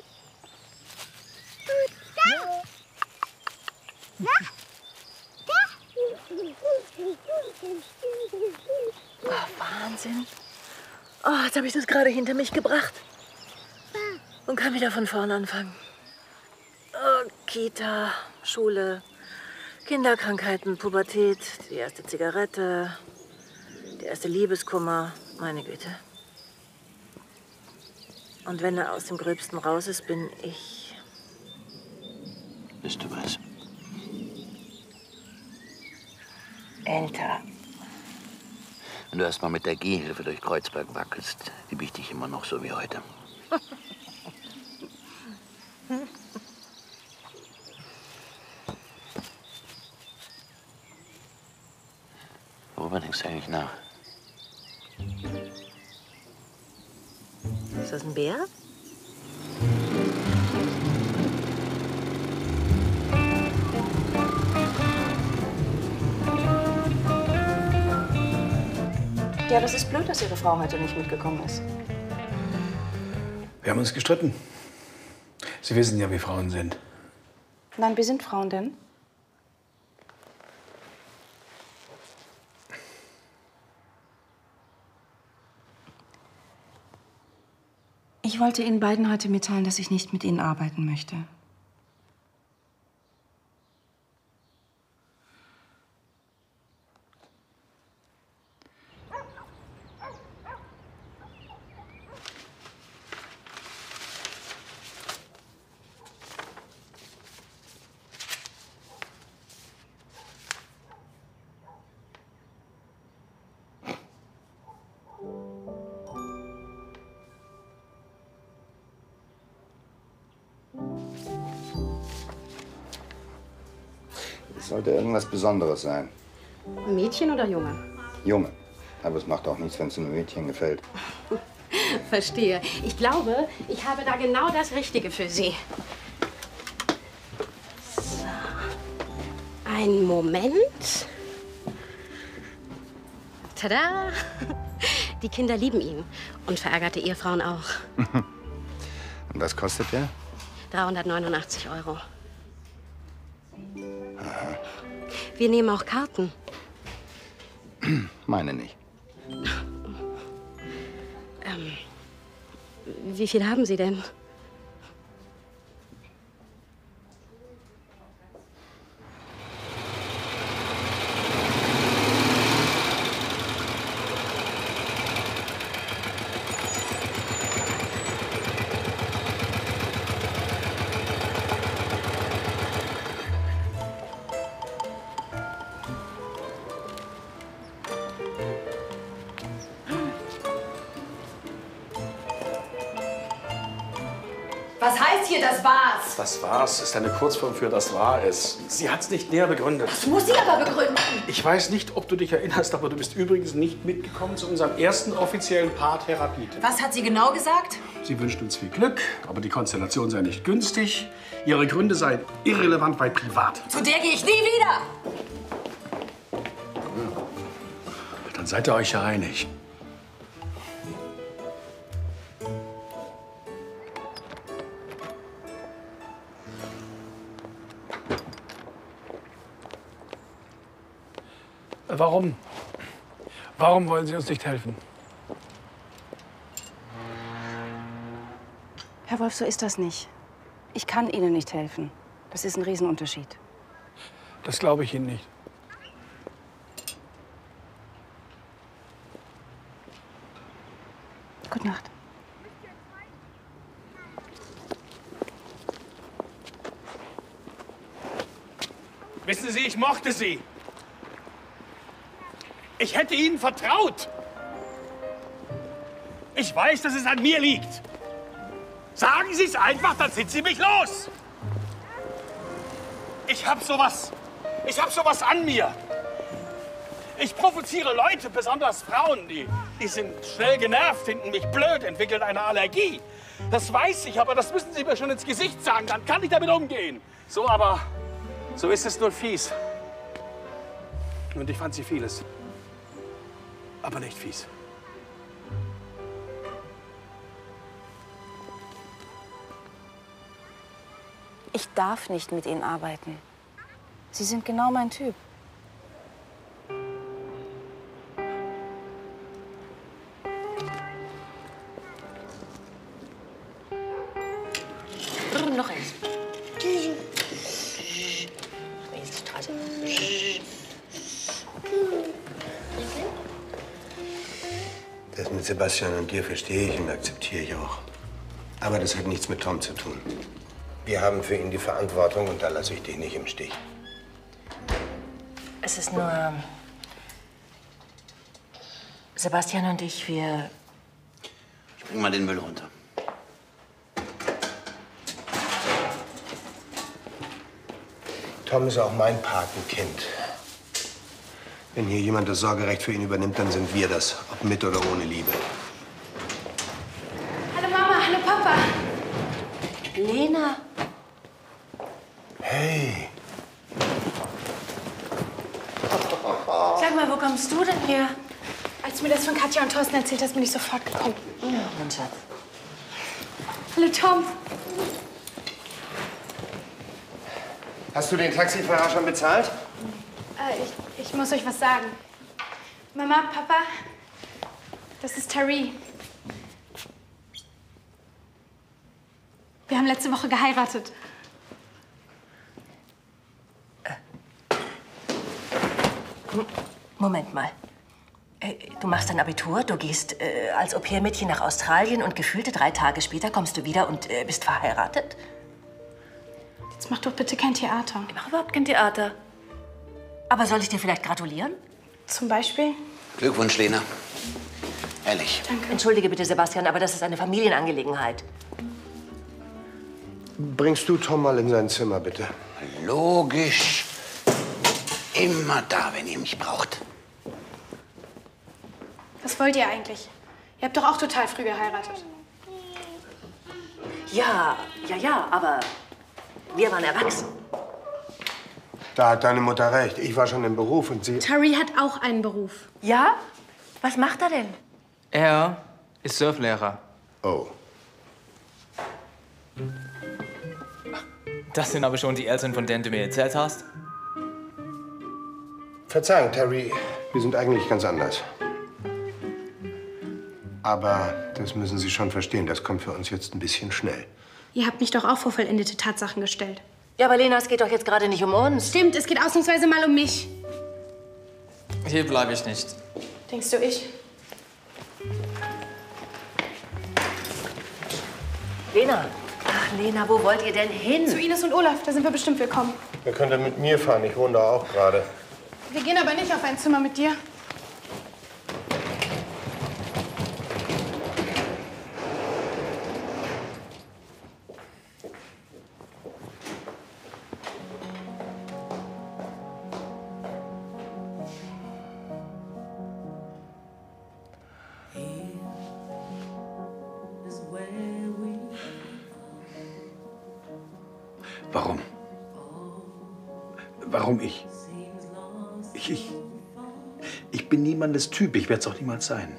Oh, Wahnsinn. Oh, jetzt habe ich das gerade hinter mich gebracht. Und kann wieder von vorne anfangen. Oh, Kita, Schule, Kinderkrankheiten, Pubertät, die erste Zigarette, der erste Liebeskummer. Meine Güte. Und wenn er aus dem Gröbsten raus ist, bin ich... Bist du was? Älter. Wenn du erst mal mit der Gehhilfe durch Kreuzberg wackelst, liebe ich dich immer noch so wie heute. Worüber denkst du eigentlich nach? Ist das ein Bär? Ja, das ist blöd, dass Ihre Frau heute nicht mitgekommen ist. Wir haben uns gestritten. Sie wissen ja, wie Frauen sind. Nein, wie sind Frauen denn? Ich wollte Ihnen beiden heute mitteilen, dass ich nicht mit Ihnen arbeiten möchte. Es sollte irgendwas Besonderes sein. Mädchen oder Junge? Junge. Aber es macht auch nichts, wenn es einem Mädchen gefällt. Verstehe. Ich glaube, ich habe da genau das Richtige für Sie. So. Einen Moment. Tada! Die Kinder lieben ihn. Und verärgerte Ehefrauen auch. Und was kostet der? 389 €. Aha. Wir nehmen auch Karten. Meine nicht. Wie viel haben Sie denn? Was heißt hier, das war's? Das war's ist eine Kurzform für das war es. Sie hat's nicht näher begründet. Das muss sie aber begründen. Ich weiß nicht, ob du dich erinnerst, aber du bist übrigens nicht mitgekommen zu unserem ersten offiziellen Paartherapie. Was hat sie genau gesagt? Sie wünscht uns viel Glück, aber die Konstellation sei nicht günstig. Ihre Gründe seien irrelevant, weil privat. Zu der gehe ich nie wieder. Dann seid ihr euch ja einig. Warum? Warum wollen Sie uns nicht helfen? Herr Wolf, so ist das nicht. Ich kann Ihnen nicht helfen. Das ist ein Riesenunterschied. Das glaube ich Ihnen nicht. Gute Nacht. Wissen Sie, ich mochte Sie. Ich hätte Ihnen vertraut. Ich weiß, dass es an mir liegt. Sagen Sie es einfach, dann sind Sie mich los. Ich hab sowas an mir. Ich provoziere Leute, besonders Frauen, die sind schnell genervt, finden mich blöd, entwickeln eine Allergie. Das weiß ich, aber das müssen Sie mir schon ins Gesicht sagen, dann kann ich damit umgehen. So ist es nur fies. Und ich fand Sie vieles. Aber nicht fies. Ich darf nicht mit Ihnen arbeiten. Sie sind genau mein Typ. Noch eins. Straße. Das mit Sebastian und dir verstehe ich und akzeptiere ich auch. Aber das hat nichts mit Tom zu tun. Wir haben für ihn die Verantwortung und da lasse ich dich nicht im Stich. Es ist nur... Sebastian und ich, wir... Ich bring mal den Müll runter. Tom ist auch mein Patenkind. Wenn hier jemand das Sorgerecht für ihn übernimmt, dann sind wir das. Ob mit oder ohne Liebe. Hallo Mama, hallo Papa. Lena. Hey. Sag mal, wo kommst du denn her? Als du mir das von Katja und Thorsten erzählt hast, bin ich sofort gekommen. Ja, mein Schatz. Hallo Tom. Hast du den Taxifahrer schon bezahlt? Ich muss euch was sagen. Mama, Papa, das ist Tari. Wir haben letzte Woche geheiratet. Moment mal. Du machst dein Abitur, du gehst als Au-pair-Mädchen nach Australien und gefühlte 3 Tage später kommst du wieder und bist verheiratet? Jetzt mach doch bitte kein Theater. Ich mach überhaupt kein Theater. Aber soll ich dir vielleicht gratulieren? Zum Beispiel? Glückwunsch, Lena. Ehrlich. Danke. Entschuldige bitte, Sebastian, aber das ist eine Familienangelegenheit. Bringst du Tom mal in sein Zimmer, bitte? Logisch. immer da, wenn ihr mich braucht. Was wollt ihr eigentlich? Ihr habt doch auch total früh geheiratet. Ja, aber wir waren erwachsen. Da hat deine Mutter recht. Ich war schon im Beruf und sie... Terry hat auch einen Beruf. Ja? Was macht er denn? Er ist Surflehrer. Oh. Das sind aber schon die Eltern, von denen du mir erzählt hast? Verzeihung, Terry. Wir sind eigentlich ganz anders. Aber das müssen Sie schon verstehen. Das kommt für uns jetzt ein bisschen schnell. Ihr habt mich doch auch vor vollendete Tatsachen gestellt. Ja, aber Lena, es geht doch jetzt gerade nicht um uns. Stimmt, es geht ausnahmsweise mal um mich. Hier bleibe ich nicht. Denkst du, ich? Lena. Ach, Lena, wo wollt ihr denn hin? Zu Ines und Olaf, da sind wir bestimmt willkommen. Ihr könnt ja mit mir fahren. Ich wohne da auch gerade. Wir gehen aber nicht auf ein Zimmer mit dir. Warum? Warum ich? Ich bin niemandes Typ. Ich werde es auch niemals sein.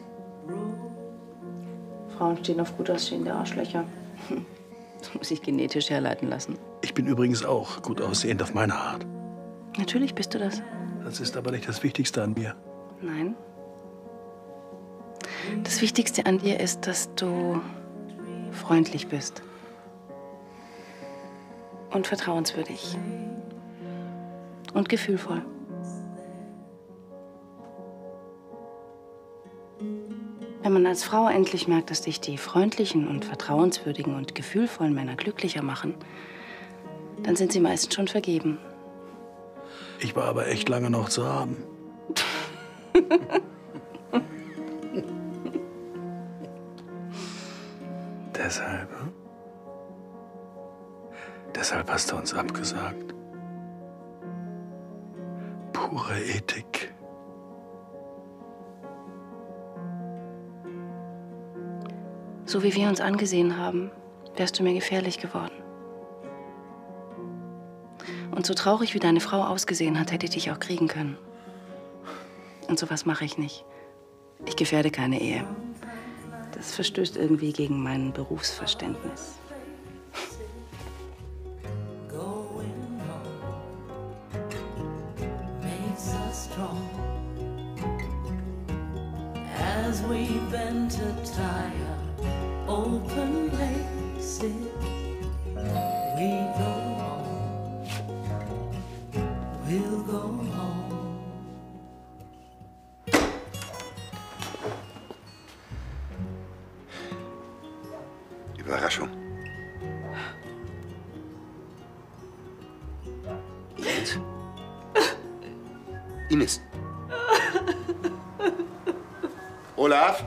Frauen stehen auf gut aussehende Arschlöcher. Das muss ich genetisch herleiten lassen. Ich bin übrigens auch gut aussehend auf meine Art. Natürlich bist du das. Das ist aber nicht das Wichtigste an mir. Nein. Das Wichtigste an dir ist, dass du freundlich bist. Und vertrauenswürdig. Und gefühlvoll. Wenn man als Frau endlich merkt, dass dich die freundlichen und vertrauenswürdigen und gefühlvollen Männer glücklicher machen, dann sind sie meistens schon vergeben. Ich war aber echt lange noch zu haben. Deshalb, hm? Deshalb hast du uns abgesagt. Pure Ethik. So wie wir uns angesehen haben, wärst du mir gefährlich geworden. Und so traurig wie deine Frau ausgesehen hat, hätte ich dich auch kriegen können. Und sowas mache ich nicht. Ich gefährde keine Ehe. Das verstößt irgendwie gegen mein Berufsverständnis. As we bent a tire, open laces, we go home, we'll go home. Überraschung. Ines? Ines? Olaf?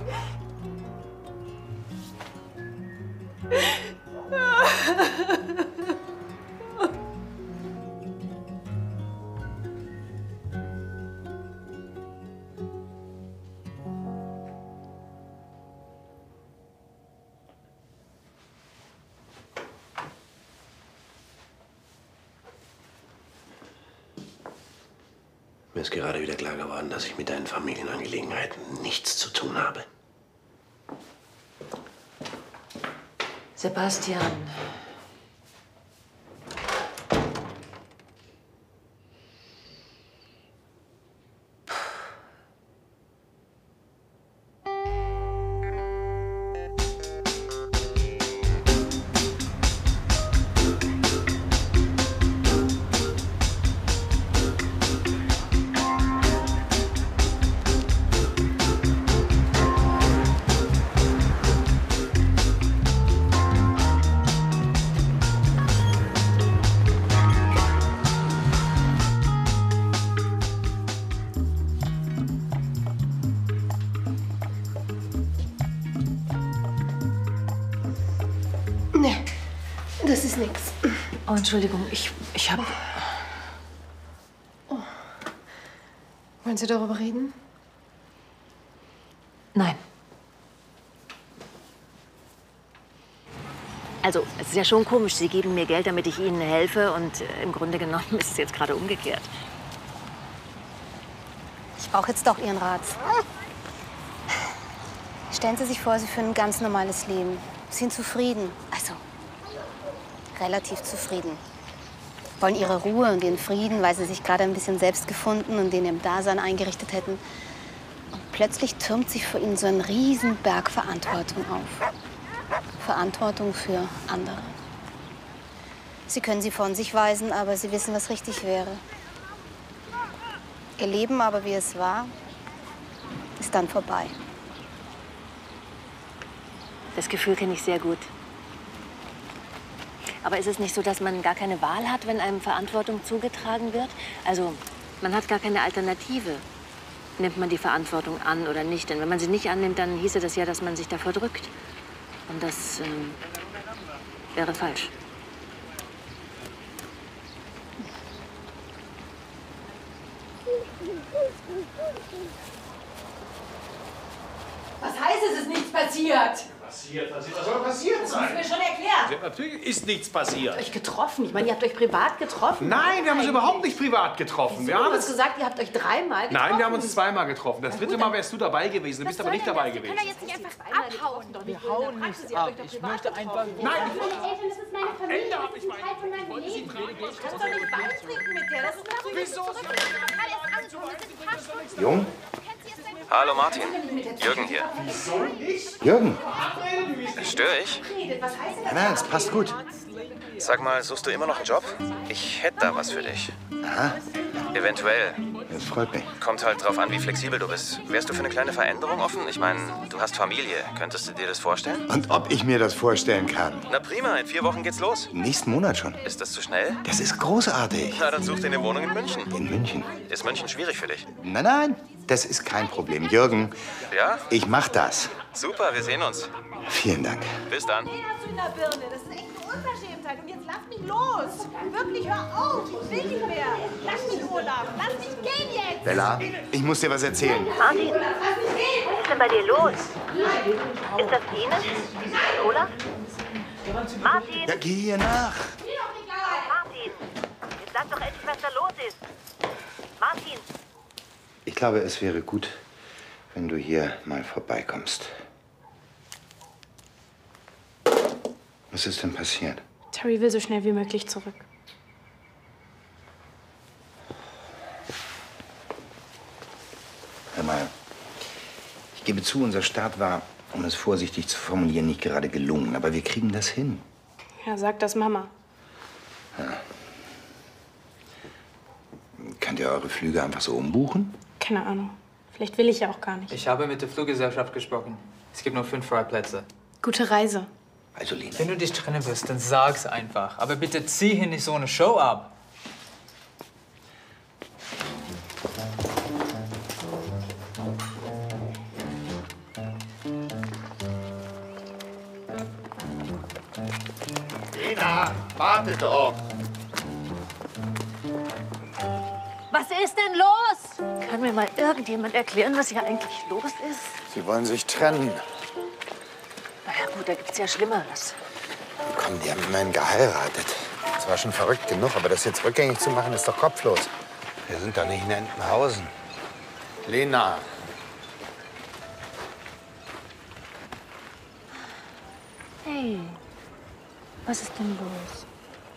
Mir ist gerade wieder klar geworden, dass ich mit deinen Familienangelegenheiten nichts zu tun habe. Sebastian. Nee, das ist nix. Oh, Entschuldigung, ich hab... Wollen Sie darüber reden? Nein. Also, es ist ja schon komisch. Sie geben mir Geld, damit ich Ihnen helfe. Und im Grunde genommen ist es jetzt gerade umgekehrt. Ich brauche jetzt doch Ihren Rat. Stellen Sie sich vor, Sie führen ein ganz normales Leben. Sie sind zufrieden. Also, relativ zufrieden. Wollen Ihre Ruhe und Ihren Frieden, weil Sie sich gerade ein bisschen selbst gefunden und in Ihrem Dasein eingerichtet hätten. Und plötzlich türmt sich vor Ihnen so ein Riesenberg Verantwortung auf. Verantwortung für andere. Sie können sie von sich weisen, aber Sie wissen, was richtig wäre. Ihr Leben aber, wie es war, ist dann vorbei. Das Gefühl kenne ich sehr gut. Aber ist es nicht so, dass man gar keine Wahl hat, wenn einem Verantwortung zugetragen wird? Also, man hat gar keine Alternative. Nimmt man die Verantwortung an oder nicht? Denn wenn man sie nicht annimmt, dann hieße das ja, dass man sich davor drückt. Und das wäre falsch. Was heißt, es ist nichts passiert? Passiert? Was soll passiert sein? Das ist mir schon erklärt. Natürlich ist nichts passiert. Ihr habt euch getroffen. Ich meine, ihr habt euch privat getroffen. Nein, wir haben uns überhaupt nicht privat getroffen. Du hast gesagt, ihr habt euch dreimal getroffen. Nein, wir haben uns zweimal getroffen. Das dritte Mal wärst du dabei gewesen. Du bist aber nicht dabei gewesen. Kann er jetzt nicht einfach abhauen? Wir hauen nicht ab. Ich möchte einfach... Nein, meine Eltern, das ist meine Familie. Das ist ein Teil von meinem Leben. Ich kann doch nicht beitrinken mit der. Das ist doch wieso? Jung? Hallo Martin, Jürgen hier. Wieso nicht? Jürgen? Störe ich? Nein, es passt gut. Sag mal, suchst du immer noch einen Job? Ich hätte da was für dich. Aha. Eventuell. Das freut mich. Kommt halt drauf an, wie flexibel du bist. Wärst du für eine kleine Veränderung offen? Ich meine, du hast Familie. Könntest du dir das vorstellen? Und ob ich mir das vorstellen kann? Na prima, in 4 Wochen geht's los. Nächsten Monat schon. Ist das zu schnell? Das ist großartig. Na, dann such dir eine Wohnung in München. In München? Ist München schwierig für dich? Nein, nein, das ist kein Problem. Jürgen, Ja? ich mach das. Super, wir sehen uns. Vielen Dank. Bis dann. Den hast du in der Birne. Das ist echt eine Unverschämtheit. Und jetzt lass mich los. Wirklich, hör auf. Ich will nicht mehr. Lass mich, Olaf. Lass mich gehen jetzt. Bella, ich muss dir was erzählen. Martin, was ist denn bei dir los? Ist das Ines? Olaf? Martin! Ja, geh hier nach. Martin! Jetzt sag doch endlich, was da los ist. Martin! Ich glaube, es wäre gut, wenn du hier mal vorbeikommst. Was ist denn passiert? Terry will so schnell wie möglich zurück. Hör mal, ich gebe zu, unser Start war, um es vorsichtig zu formulieren, nicht gerade gelungen. Aber wir kriegen das hin. Ja, sag das Mama. Ja. Könnt ihr eure Flüge einfach so umbuchen? Keine Ahnung. Vielleicht will ich ja auch gar nicht. Ich habe mit der Fluggesellschaft gesprochen. Es gibt nur 5 Freiplätze. Gute Reise. Also, Lena. Wenn du dich trennen willst, dann sag's einfach. Aber bitte zieh hier nicht so eine Show ab. Lena, warte doch. Was ist denn los? Kann mir mal irgendjemand erklären, was hier eigentlich los ist? Sie wollen sich trennen. Na ja, gut, da gibt's ja Schlimmeres. Komm, die haben immerhin geheiratet. Das war schon verrückt genug, aber das jetzt rückgängig zu machen, ist doch kopflos. Wir sind doch nicht in Entenhausen. Lena. Hey, was ist denn los?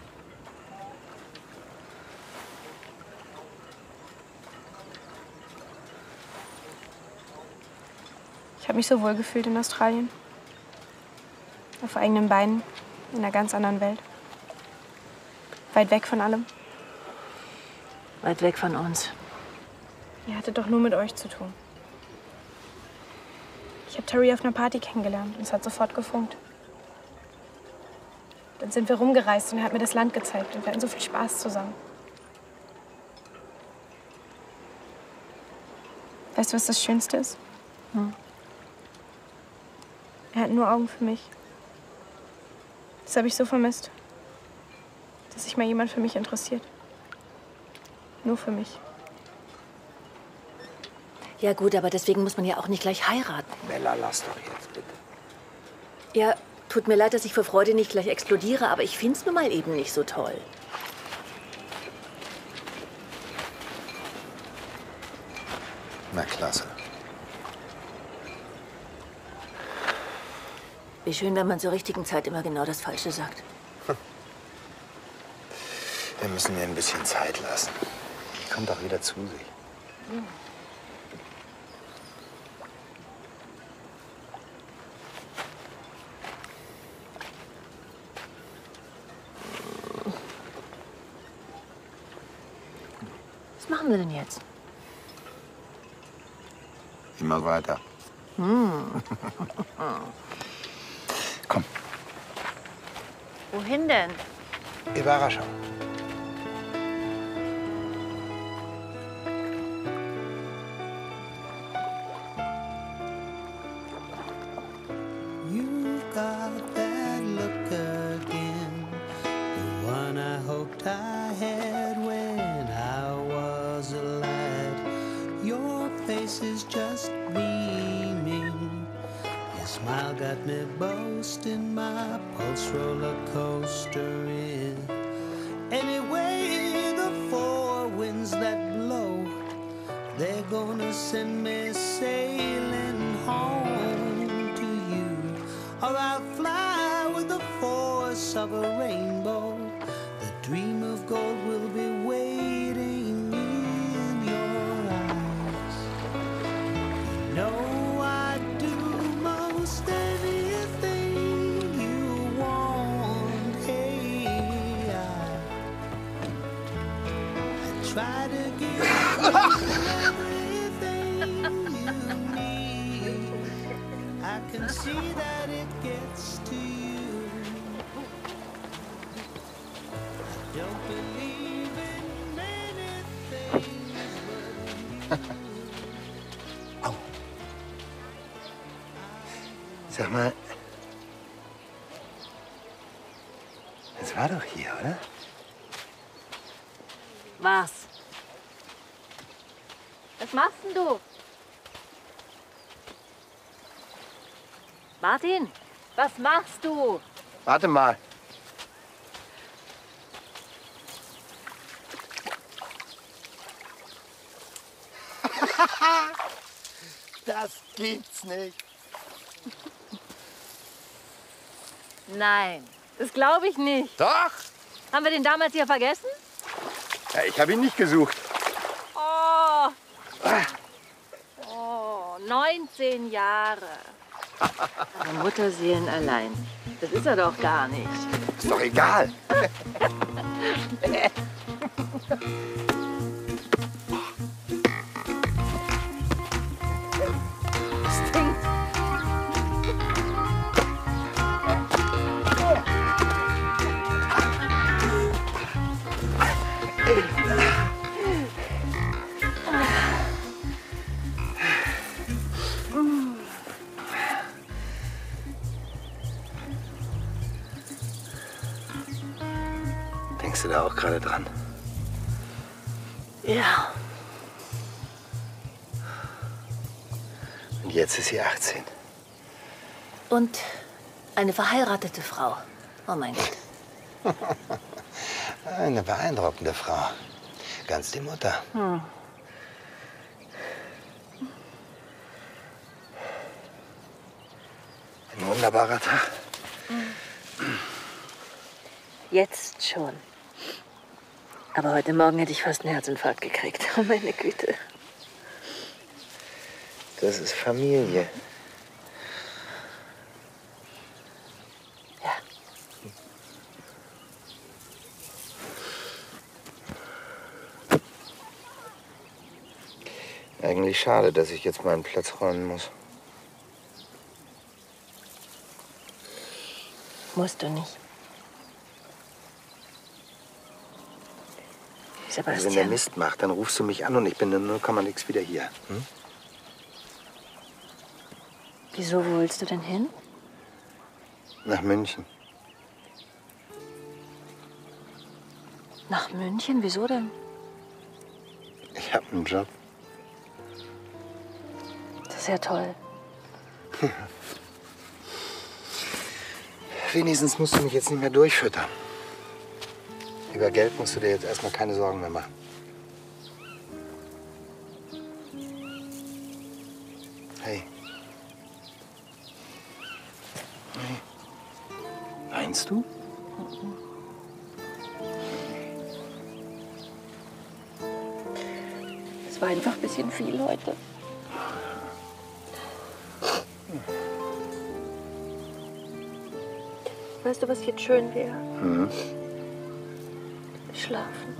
Ich habe mich so wohl gefühlt in Australien. Auf eigenen Beinen, in einer ganz anderen Welt. Weit weg von allem. Weit weg von uns. Ihr hattet doch nur mit euch zu tun. Ich habe Terry auf einer Party kennengelernt und es hat sofort gefunkt. Dann sind wir rumgereist und er hat mir das Land gezeigt und wir hatten so viel Spaß zusammen. Weißt du, was das Schönste ist? Hm. Er hat nur Augen für mich. Das habe ich so vermisst. Dass sich mal jemand für mich interessiert. Nur für mich. Ja gut, aber deswegen muss man ja auch nicht gleich heiraten. Bella, lass doch jetzt bitte. Ja, tut mir leid, dass ich vor Freude nicht gleich explodiere, aber ich find's nun mal eben nicht so toll. Na, klasse. Wie schön, wenn man zur richtigen Zeit immer genau das Falsche sagt. Wir müssen ihr ein bisschen Zeit lassen. Die kommt auch wieder zu sich. Was machen wir denn jetzt? Immer weiter. Komm. Wohin denn? Überraschung. You've got that look again, the one I hoped I had when I was a lad. Your face is just beaming, your smile got me boasting, my pulse roller coastering. Anyway, the four winds that blow, they're gonna send me sailing home to you. Or I'll fly with the force of a rainbow. The dream of gold will be waiting in your eyes. You know I'd do most anything you want. Hey, I try to give you everything you need. I can see that it gets to you. I don't believe in many things but you. Au. Sag mal, das war doch hier, oder? Was? Was machst denn du? Martin, was machst du? Warte mal. Das gibt's nicht. Nein, das glaube ich nicht. Doch. Haben wir den damals hier vergessen? Ja, ich habe ihn nicht gesucht. Oh. Oh, 19 Jahre. Aber Mutterseelen allein. Das ist er doch gar nicht. Ist doch egal. Stinkt. Denkst du da auch gerade dran? Ja. Und jetzt ist sie 18. Und eine verheiratete Frau. Oh mein Gott. Eine beeindruckende Frau. Ganz die Mutter. Hm. Ein wunderbarer Tag. Jetzt schon. Aber heute Morgen hätte ich fast einen Herzinfarkt gekriegt. Oh meine Güte. Das ist Familie. Ja. Eigentlich schade, dass ich jetzt meinen Platz räumen muss. Musst du nicht. Also wenn der Mist macht, dann rufst du mich an und ich bin in 0, nix wieder hier. Hm? Wieso, wo willst du denn hin? Nach München. Nach München? Wieso denn? Ich habe einen Job. ja toll. Wenigstens musst du mich jetzt nicht mehr durchfüttern. Über Geld musst du dir jetzt erstmal keine Sorgen mehr machen. Hey. Hey. Weinst du? Es war einfach ein bisschen viel heute. Weißt du, was jetzt schön wäre? Mhm. Schlafen.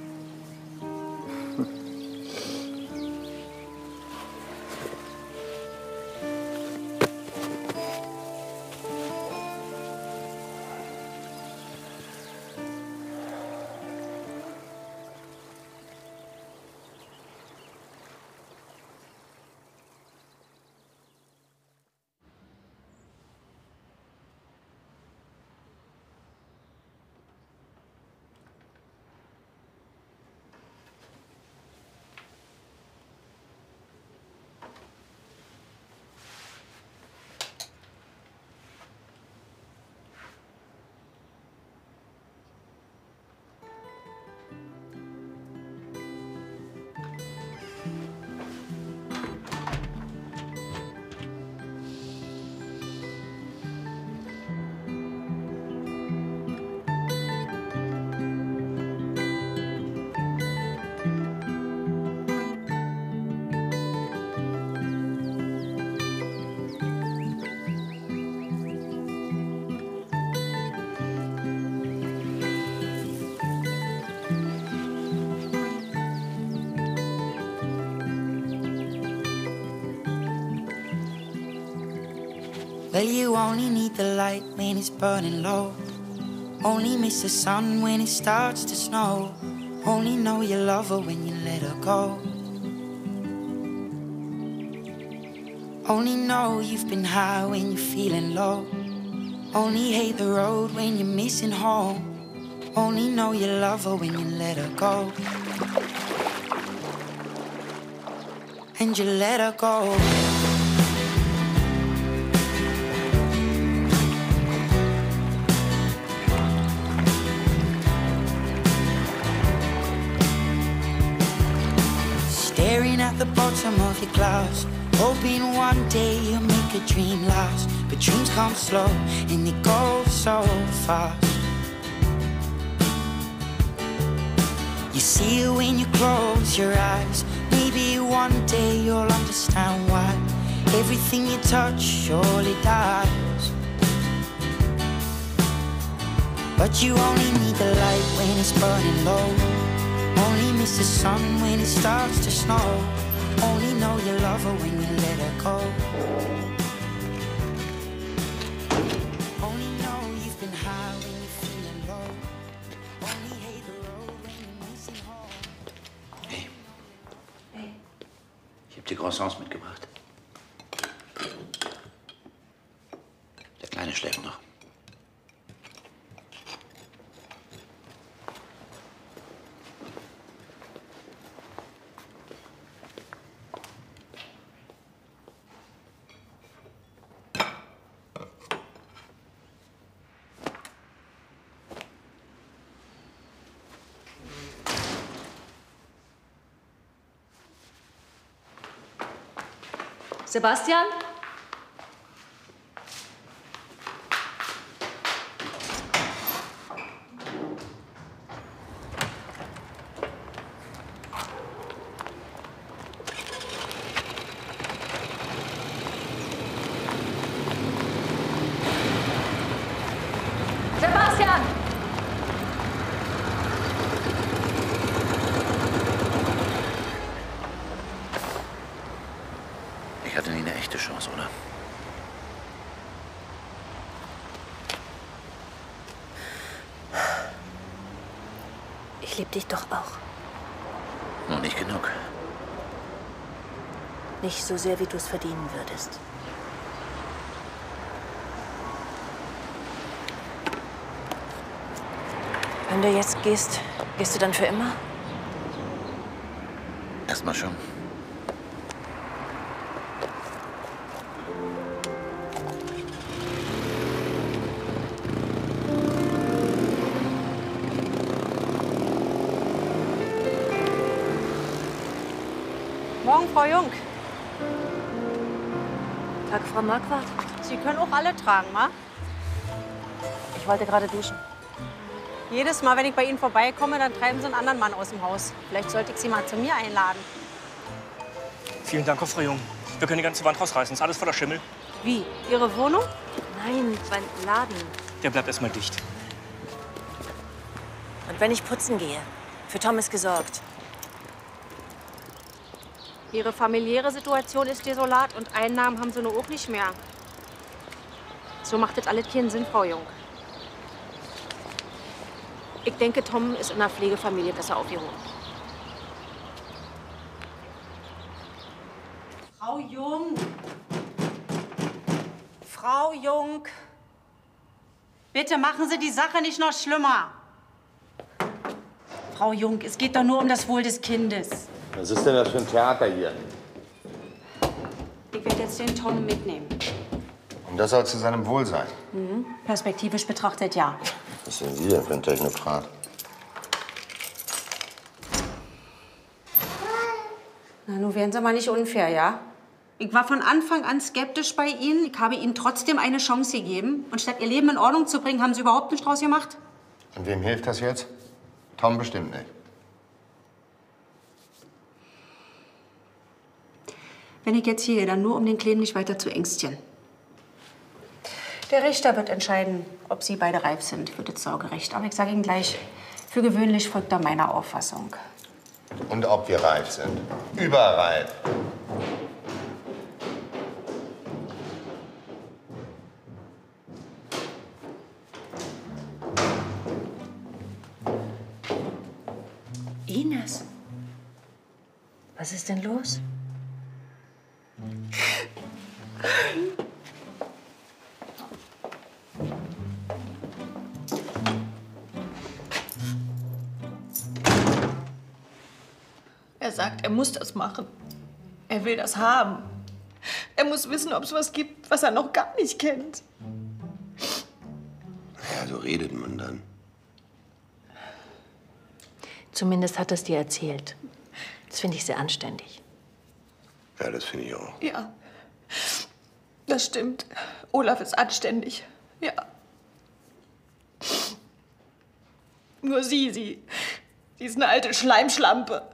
Well, you only need the light when it's burning low. Only miss the sun when it starts to snow. Only know you love her when you let her go. Only know you've been high when you're feeling low. Only hate the road when you're missing home. Only know you love her when you let her go. And you let her go. Staring at the bottom of your glass, hoping one day you'll make a dream last. But dreams come slow and they go so fast. You see it when you close your eyes. Maybe one day you'll understand why everything you touch surely dies. But you only need the light when it's burning low. Only miss the sun when it starts to snow. Only know you love her when you let her go. Only know you've been high when you're feeling low. Only hate the road when you're missing home. Hey. Ich hab dir Croissants mitgebracht. Der Kleine schläft noch. Sebastian? Sebastian! Ich hatte nie eine echte Chance, oder? Ich liebe dich doch auch. Noch nicht genug. Nicht so sehr, wie du es verdienen würdest. Wenn du jetzt gehst, gehst du dann für immer? Erstmal schon. Morgen, Frau Jung. Tag, Frau Marquardt. Sie können auch alle tragen, wa? Ich wollte gerade duschen. Jedes Mal, wenn ich bei Ihnen vorbeikomme, dann treiben Sie einen anderen Mann aus dem Haus. Vielleicht sollte ich Sie mal zu mir einladen. Vielen Dank, Frau Jung. Wir können die ganze Wand rausreißen. Ist alles voller Schimmel. Wie? Ihre Wohnung? Nein, mein Laden. Der bleibt erstmal dicht. Und wenn ich putzen gehe? Für Tom ist gesorgt. Ihre familiäre Situation ist desolat und Einnahmen haben Sie nur auch nicht mehr. So macht das alles keinen Sinn, Frau Jung. Ich denke, Tom ist in einer Pflegefamilie besser aufgehoben. Frau Jung! Frau Jung! Bitte machen Sie die Sache nicht noch schlimmer. Frau Jung, es geht doch nur um das Wohl des Kindes. Was ist denn das für ein Theater hier? Ich werde jetzt den Tom mitnehmen. Und das soll zu seinem Wohl sein. Mhm. Perspektivisch betrachtet, ja. Was sind Sie denn für ein Technokrat? Na, nun wären Sie mal nicht unfair, ja? Ich war von Anfang an skeptisch bei Ihnen. Ich habe Ihnen trotzdem eine Chance gegeben. Und statt Ihr Leben in Ordnung zu bringen, haben Sie überhaupt nichts draus gemacht? Und wem hilft das jetzt? Tom bestimmt nicht. Wenn ich jetzt hier gehe, dann nur, um den Kleinen nicht weiter zu ängstigen. Der Richter wird entscheiden, ob Sie beide reif sind für das Sorgerecht. Aber ich sage Ihnen gleich, für gewöhnlich folgt er meiner Auffassung. Und ob wir reif sind. Überreif. Ines, was ist denn los? Er sagt, er muss das machen. Er will das haben. Er muss wissen, ob es was gibt, was er noch gar nicht kennt. Ja, so redet man dann. Zumindest hat er es dir erzählt. Das finde ich sehr anständig. Ja, das finde ich auch. Ja, das stimmt. Olaf ist anständig. Ja. Nur sie ist eine alte Schleimschlampe.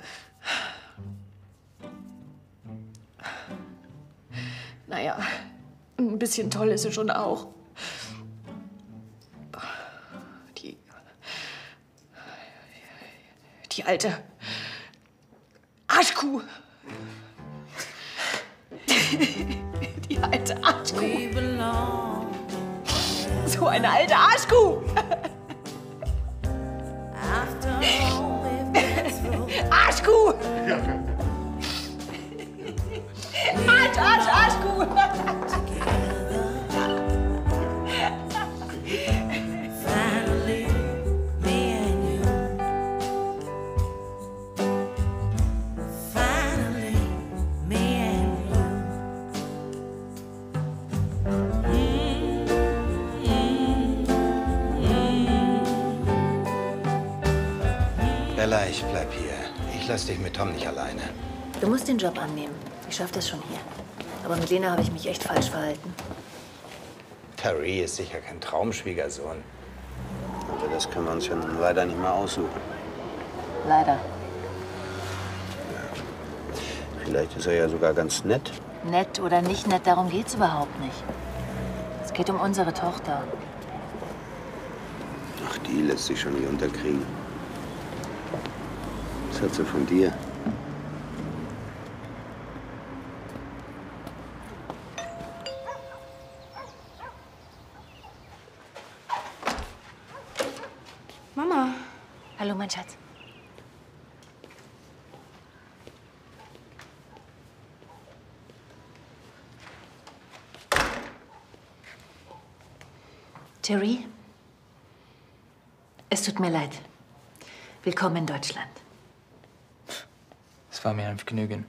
Naja, ein bisschen toll ist sie schon auch. Die alte Arschkuh. Die alte Arschkuh. So eine alte Arschkuh. Arschkuh. Arschkuh. Bella, ich bleib hier. Ich lass dich mit Tom nicht alleine. Du musst den Job annehmen. Ich schaff das schon hier. Aber mit Lena habe ich mich echt falsch verhalten. Terry ist sicher kein Traumschwiegersohn. Aber das können wir uns ja nun leider nicht mehr aussuchen. Leider. Vielleicht ist er ja sogar ganz nett. Nett oder nicht nett, darum geht's überhaupt nicht. Es geht um unsere Tochter. Ach, die lässt sich schon nicht unterkriegen. Was hat sie von dir? Mama. Hallo, mein Schatz. Terry, es tut mir leid. Willkommen in Deutschland. Es war mir ein Vergnügen.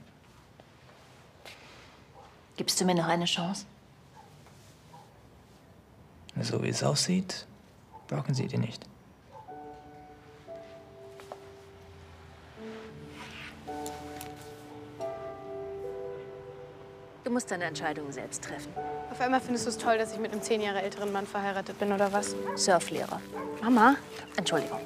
Gibst du mir noch eine Chance? So wie es aussieht, brauchen Sie die nicht. Du musst deine Entscheidungen selbst treffen. Auf einmal findest du es toll, dass ich mit einem 10 Jahre älteren Mann verheiratet bin, oder was? Surflehrer. Mama? Entschuldigung.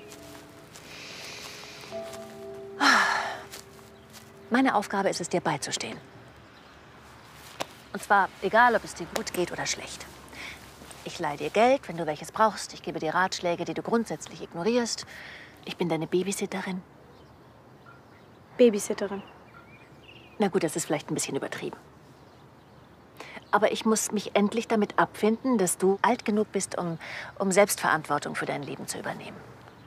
Meine Aufgabe ist es, dir beizustehen. Und zwar egal, ob es dir gut geht oder schlecht. Ich leihe dir Geld, wenn du welches brauchst. Ich gebe dir Ratschläge, die du grundsätzlich ignorierst. Ich bin deine Babysitterin. Babysitterin? Na gut, das ist vielleicht ein bisschen übertrieben. Aber ich muss mich endlich damit abfinden, dass du alt genug bist, um Selbstverantwortung für dein Leben zu übernehmen.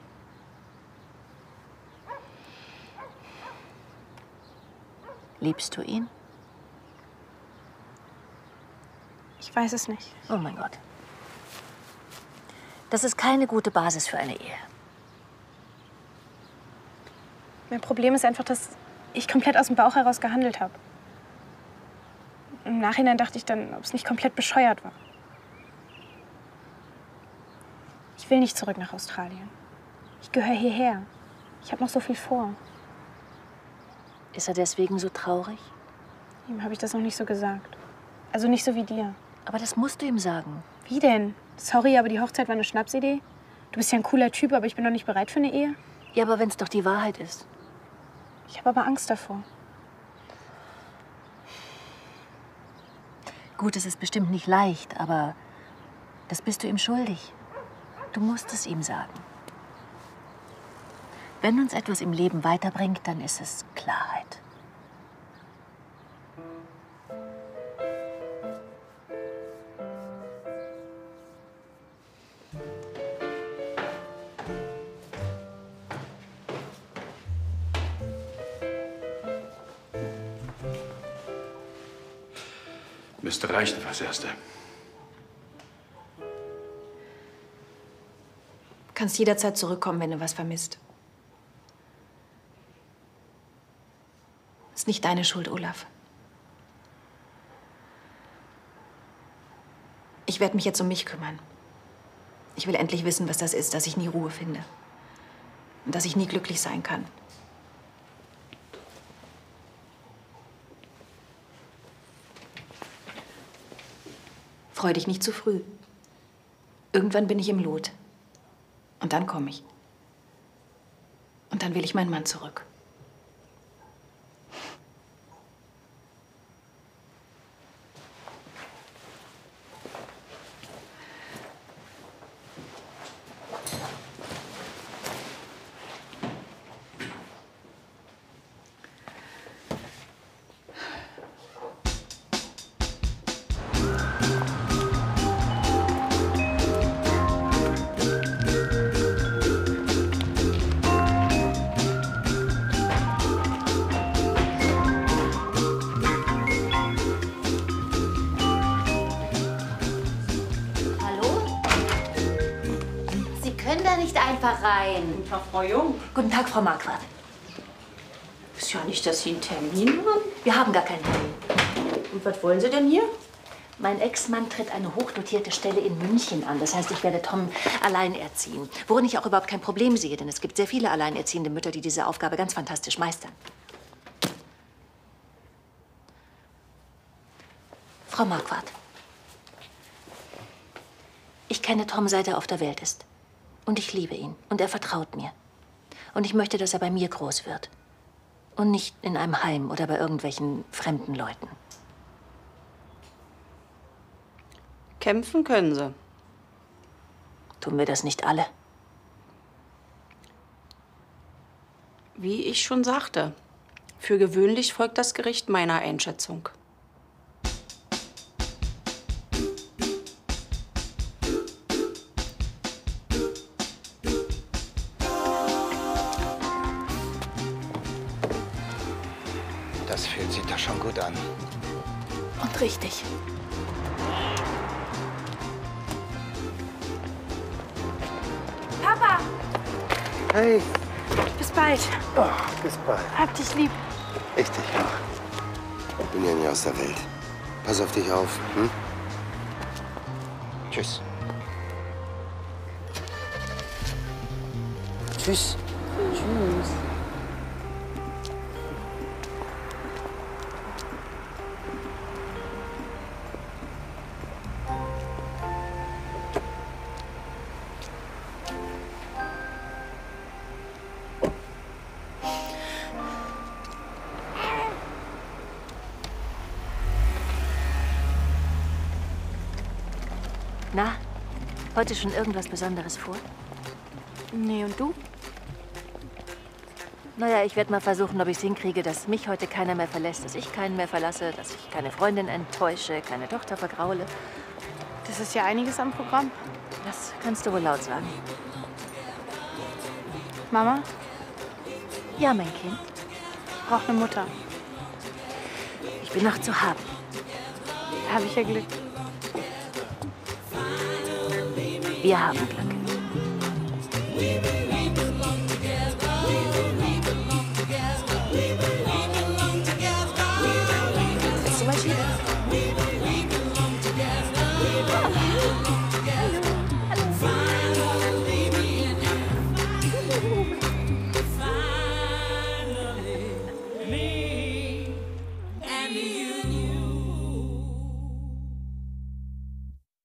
Liebst du ihn? Ich weiß es nicht. Oh mein Gott. Das ist keine gute Basis für eine Ehe. Mein Problem ist einfach, dass ich komplett aus dem Bauch heraus gehandelt habe. Im Nachhinein dachte ich dann, ob es nicht komplett bescheuert war. Ich will nicht zurück nach Australien. Ich gehöre hierher. Ich habe noch so viel vor. Ist er deswegen so traurig? Ihm habe ich das noch nicht so gesagt. Also nicht so wie dir. Aber das musst du ihm sagen. Wie denn? Sorry, aber die Hochzeit war eine Schnapsidee. Du bist ja ein cooler Typ, aber ich bin noch nicht bereit für eine Ehe. Ja, aber wenn es doch die Wahrheit ist. Ich habe aber Angst davor. Gut, es ist bestimmt nicht leicht, aber das bist du ihm schuldig. Du musst es ihm sagen. Wenn uns etwas im Leben weiterbringt, dann ist es Klarheit. Müsste reichen fürs Erste. Kannst jederzeit zurückkommen, wenn du was vermisst. Ist nicht deine Schuld, Olaf. Ich werde mich jetzt um mich kümmern. Ich will endlich wissen, was das ist, dass ich nie Ruhe finde. Und dass ich nie glücklich sein kann. Freu dich nicht zu früh. Irgendwann bin ich im Lot. Und dann komme ich. Und dann will ich meinen Mann zurück. Rein. Guten Tag, Frau Jung. Guten Tag, Frau Marquardt. Ist ja nicht, dass Sie einen Termin haben. Wir haben gar keinen Termin. Und was wollen Sie denn hier? Mein Ex-Mann tritt eine hochdotierte Stelle in München an. Das heißt, ich werde Tom allein erziehen. Worin ich auch überhaupt kein Problem sehe, denn es gibt sehr viele alleinerziehende Mütter, die diese Aufgabe ganz fantastisch meistern. Frau Marquardt, ich kenne Tom, seit er auf der Welt ist. Und ich liebe ihn. Und er vertraut mir. Und ich möchte, dass er bei mir groß wird. Und nicht in einem Heim oder bei irgendwelchen fremden Leuten. Kämpfen können Sie. Tun wir das nicht alle? Wie ich schon sagte, für gewöhnlich folgt das Gericht meiner Einschätzung. Das fühlt sich doch schon gut an. Und richtig. Papa! Hey. Bis bald. Oh, bis bald. Hab dich lieb. Ich dich auch. Ich bin ja nicht aus der Welt. Pass auf dich auf, hm? Tschüss. Tschüss. Na, heute schon irgendwas Besonderes vor? Nee, und du? Naja, ich werde mal versuchen, ob ich es hinkriege, dass mich heute keiner mehr verlässt, dass ich keinen mehr verlasse, dass ich keine Freundin enttäusche, keine Tochter vergraule. Das ist ja einiges am Programm. Das kannst du wohl laut sagen. Mama? Ja, mein Kind. Ich brauche eine Mutter. Ich bin noch zu haben. Habe ich ja Glück. Wir haben Glück.